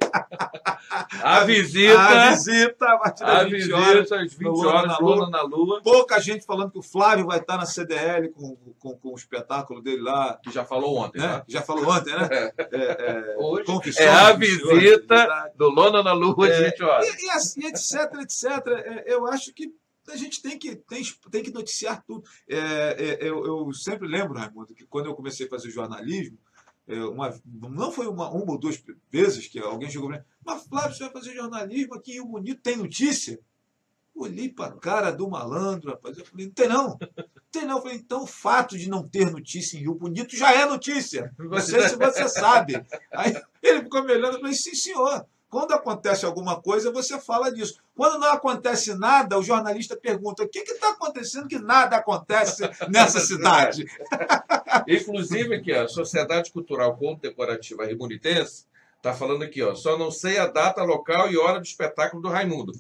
A visita. A visita, a partir das a vinte visita, horas. às vinte horas, Luna na Lua. Pouca gente falando que o Flávio vai estar na C D L com, com, com o espetáculo dele lá. Que já falou ontem, né? Tá? Já falou ontem, né? É, é, Hoje Confissões, é a Confissões, visita do Luna na Lua às é, vinte horas. E, e, assim, etc, etcétera. Eu acho que a gente tem que, tem, tem que noticiar tudo. É, é, eu, eu sempre lembro, Raimundo, que quando eu comecei a fazer jornalismo, é, uma, não foi uma, uma ou duas vezes que alguém chegou para mim, mas Flávio, você vai fazer jornalismo aqui em Rio Bonito, tem notícia? Olhei para a cara do malandro, rapaz. Eu falei, não tem não. Não tem não. Eu falei, então o fato de não ter notícia em Rio Bonito já é notícia. Não sei se você sabe. Aí ele ficou me olhando e falei, sim, senhor. Quando acontece alguma coisa, você fala disso. Quando não acontece nada, o jornalista pergunta, o que está acontecendo que nada acontece nessa cidade? Inclusive aqui, a Sociedade Cultural Contemplativa Rio-Bonitense está falando aqui, ó, só não sei a data, local e hora do espetáculo do Raimundo.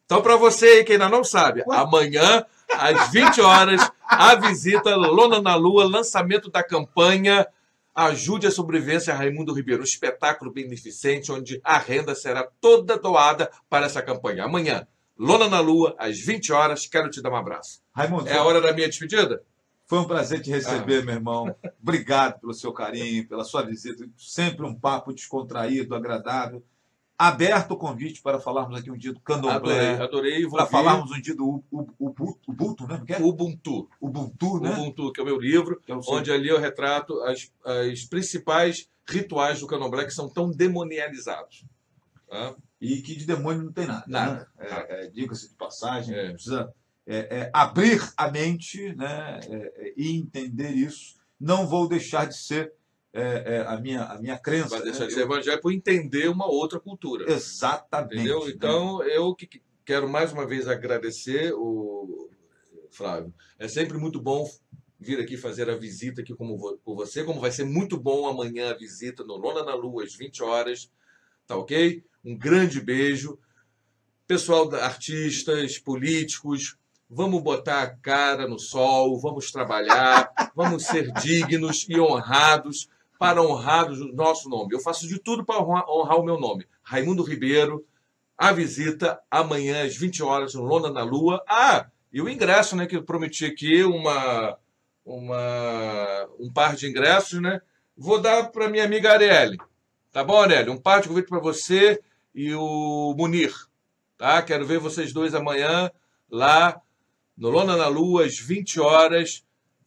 Então, para você aí que ainda não sabe, Ué? amanhã, às vinte horas, a visita Lona na Lua, lançamento da campanha Ajude a Sobrevivência Raimundo Ribeiro, um espetáculo beneficente onde a renda será toda doada para essa campanha. Amanhã, Lona na Lua, às vinte horas, quero te dar um abraço. Raimundo, é a hora da minha despedida? Foi um prazer te receber, ah. meu irmão. Obrigado pelo seu carinho, pela sua visita. Sempre um papo descontraído, agradável. Aberto o convite para falarmos aqui um dia do candomblé. Adorei, adorei. Para falarmos um dia do Ubuntu, né? É? Ubuntu. Ubuntu, né? Ubuntu, que é o meu livro, é o onde ali eu retrato as, as principais rituais do candomblé que são tão demonializados. Tá? E que de demônio não tem nada. Nada. Né? É, é, diga-se de passagem, é. precisa é, é, abrir a mente, né? é, e entender isso. Não vou deixar de ser É, é, a, minha, a minha crença. Vai deixar né? de ser evangélico por entender uma outra cultura. Exatamente. Entendeu? Né? Então, eu que quero mais uma vez agradecer o Flávio. É sempre muito bom vir aqui fazer a visita aqui com você, como vai ser muito bom amanhã a visita no Lona na Lua, às vinte horas. Tá ok? Um grande beijo. Pessoal, artistas, políticos, vamos botar a cara no sol, vamos trabalhar, vamos ser dignos e honrados para honrar o nosso nome. Eu faço de tudo para honrar, honrar o meu nome. Raimundo Ribeiro, a visita amanhã às vinte horas no Lona na Lua. Ah, e o ingresso, né, que eu prometi aqui, uma, uma, um par de ingressos, né? Vou dar para minha amiga Arielle. Tá bom, Arielle? Um par de convite para você e o Munir. Tá? Quero ver vocês dois amanhã lá no Lona na Lua, às vinte horas.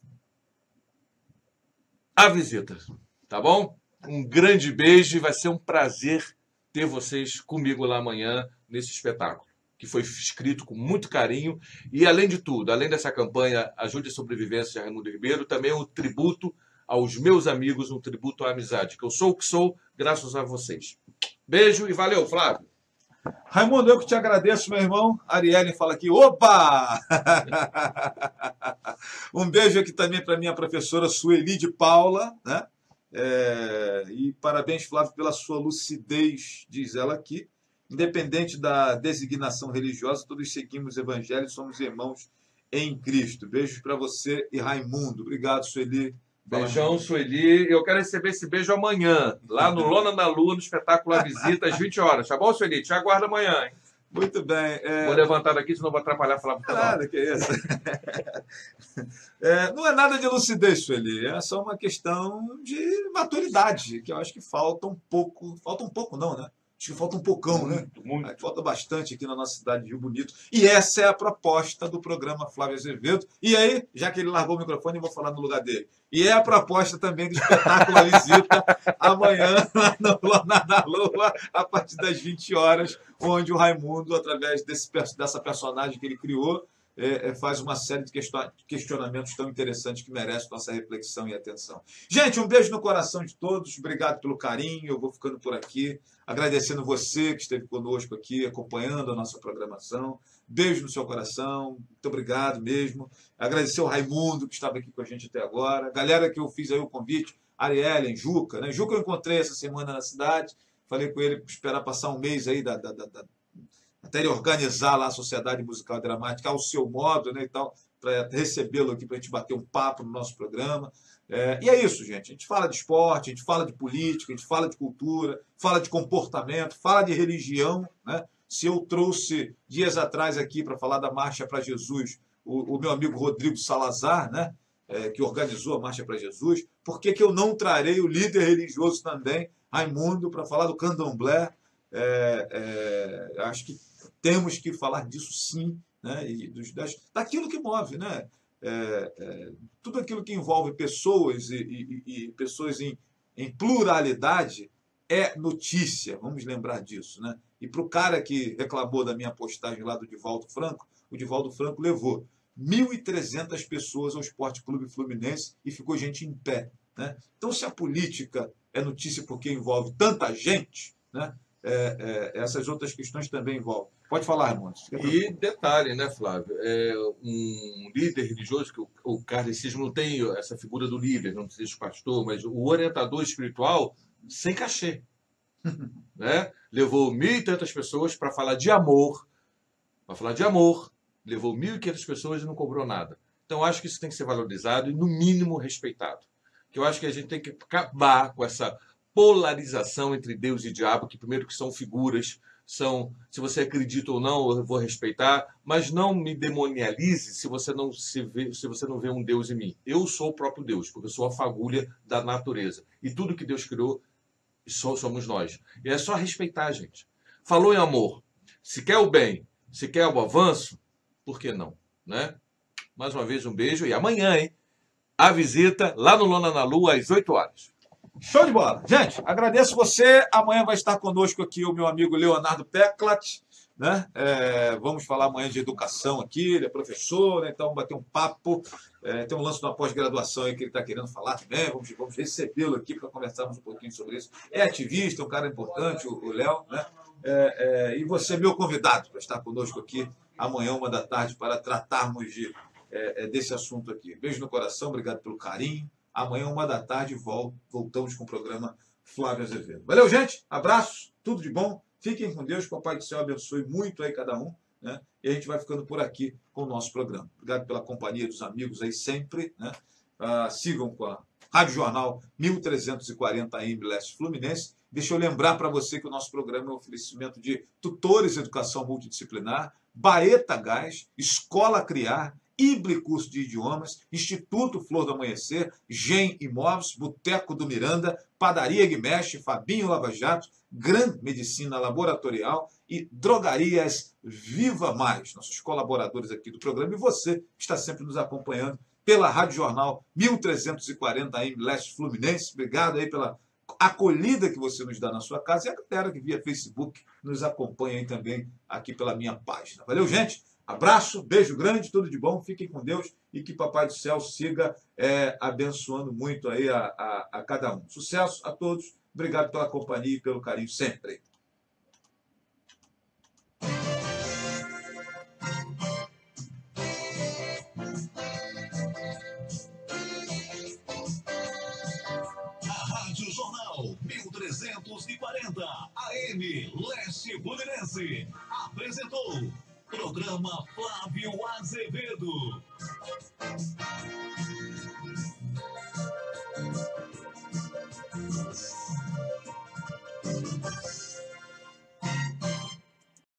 A visita. Tá bom? Um grande beijo e vai ser um prazer ter vocês comigo lá amanhã nesse espetáculo, que foi escrito com muito carinho. E, além de tudo, além dessa campanha Ajude a Sobrevivência de Raimundo Ribeiro, também um tributo aos meus amigos, um tributo à amizade, que eu sou o que sou graças a vocês. Beijo e valeu, Flávio. Raimundo, eu que te agradeço, meu irmão. Arielle fala aqui, opa! Um beijo aqui também para minha professora Sueli de Paula, né? É, e parabéns, Flávio, pela sua lucidez, diz ela aqui. Independente da designação religiosa, todos seguimos o evangelho e somos irmãos em Cristo. Beijos para você e Raimundo. Obrigado, Sueli. Beijão, Sueli. Eu quero receber esse beijo amanhã, lá no Lona na Lua, no espetáculo A Visita, às vinte horas. Tá bom, Sueli? Te aguardo amanhã, hein? Muito bem. É... Vou levantar daqui, senão vou atrapalhar falar para o Nada, que isso. É, não é nada de lucidez, Sueli. É só uma questão de maturidade, que eu acho que falta um pouco. Falta um pouco, não, né? Acho que falta um pocão, né? Muito, muito. Falta bastante aqui na nossa cidade de Rio Bonito. E essa é a proposta do programa Flávio Azevedo. E aí, já que ele largou o microfone, eu vou falar no lugar dele. E é a proposta também do espetáculo A Visita, amanhã, lá no Lona na Lua, a partir das vinte horas, onde o Raimundo, através desse, dessa personagem que ele criou, É, é, faz uma série de questionamentos tão interessantes que merecem nossa reflexão e atenção. Gente, um beijo no coração de todos. Obrigado pelo carinho. Eu vou ficando por aqui, agradecendo você que esteve conosco aqui, acompanhando a nossa programação. Beijo no seu coração. Muito obrigado mesmo. Agradecer ao Raimundo, que estava aqui com a gente até agora. Galera que eu fiz aí o convite, Arielle, Juca. Né? Juca eu encontrei essa semana na cidade. Falei com ele para esperar passar um mês aí da... da, da, da até ele organizar lá a Sociedade Musical Dramática ao seu modo, né, e tal, para recebê-lo aqui, para a gente bater um papo no nosso programa. É, e é isso, gente. A gente fala de esporte, a gente fala de política, a gente fala de cultura, fala de comportamento, fala de religião. Né? Se eu trouxe dias atrás aqui para falar da Marcha para Jesus, o, o meu amigo Rodrigo Salazar, né, é, que organizou a Marcha para Jesus, por que, que eu não trarei o líder religioso também, Raimundo, para falar do candomblé? É, é, acho que temos que falar disso sim, né? E dos, das, daquilo que move, né? É, é, tudo aquilo que envolve pessoas e, e, e pessoas em, em pluralidade é notícia, vamos lembrar disso, né? E para o cara que reclamou da minha postagem lá do Divaldo Franco, o Divaldo Franco levou mil e trezentas pessoas ao Esporte Clube Fluminense e ficou gente em pé, né? Então, se a política é notícia porque envolve tanta gente, né? É, é, essas outras questões também envolvem. Pode falar, Raimundo. E detalhe, né, Flávio? É um líder religioso, que o, o kardecismo não tem essa figura do líder, não precisa de pastor, mas o orientador espiritual sem cachê. Né? Levou mil e tantas pessoas para falar de amor, Vai falar de amor. Levou mil e quinhentas pessoas e não cobrou nada. Então, eu acho que isso tem que ser valorizado e, no mínimo, respeitado. Que eu acho que a gente tem que acabar com essa polarização entre Deus e diabo, que primeiro que são figuras, são, se você acredita ou não, eu vou respeitar, mas não me demonialize se você não se vê, se você não vê um Deus em mim. Eu sou o próprio Deus, porque eu sou a fagulha da natureza. E tudo que Deus criou, só somos nós. E é só respeitar, gente. Falou em amor. Se quer o bem, se quer o avanço, por que não, né? Mais uma vez, um beijo. E amanhã, hein? A visita lá no Lona na Lua, às oito horas. Show de bola. Gente, agradeço você. Amanhã vai estar conosco aqui o meu amigo Leonardo Peclat, né? É, vamos falar amanhã de educação aqui. Ele é professor, né? Então vamos bater um papo. É, tem um lance de uma pós-graduação aí que ele está querendo falar também. Vamos, vamos recebê-lo aqui para conversarmos um pouquinho sobre isso. É ativista, é um cara importante, o Léo, né? É, é, e você, meu convidado, para estar conosco aqui amanhã, uma da tarde, para tratarmos de, é, desse assunto aqui. Beijo no coração, obrigado pelo carinho. Amanhã, uma da tarde, voltamos com o programa Flávio Azevedo. Valeu, gente. Abraço, tudo de bom. Fiquem com Deus, que o Papai do Céu abençoe muito aí cada um, né? E a gente vai ficando por aqui com o nosso programa. Obrigado pela companhia dos amigos aí sempre, né? Ah, sigam com a Rádio Jornal mil trezentos e quarenta A M Leste Fluminense. Deixa eu lembrar para você que o nosso programa é um oferecimento de tutores de educação multidisciplinar, Baeta Gás, Escola Criar, Ible Curso de Idiomas, Instituto Flor do Amanhecer, Gen Imóveis, Boteco do Miranda, Padaria Guimexe, Fabinho Lava Jato, Gran Medicina Laboratorial e Drogarias Viva Mais, nossos colaboradores aqui do programa, e você que está sempre nos acompanhando pela Rádio Jornal mil trezentos e quarenta A M Leste Fluminense. Obrigado aí pela acolhida que você nos dá na sua casa e a galera que via Facebook nos acompanha aí também aqui pela minha página. Valeu, gente! Abraço, beijo grande, tudo de bom, fiquem com Deus e que Papai do Céu siga é, abençoando muito aí a, a, a cada um. Sucesso a todos, obrigado pela companhia e pelo carinho sempre. A Rádio Jornal mil trezentos e quarenta A M Leste Fluminense apresentou Programa Flávio Azevedo.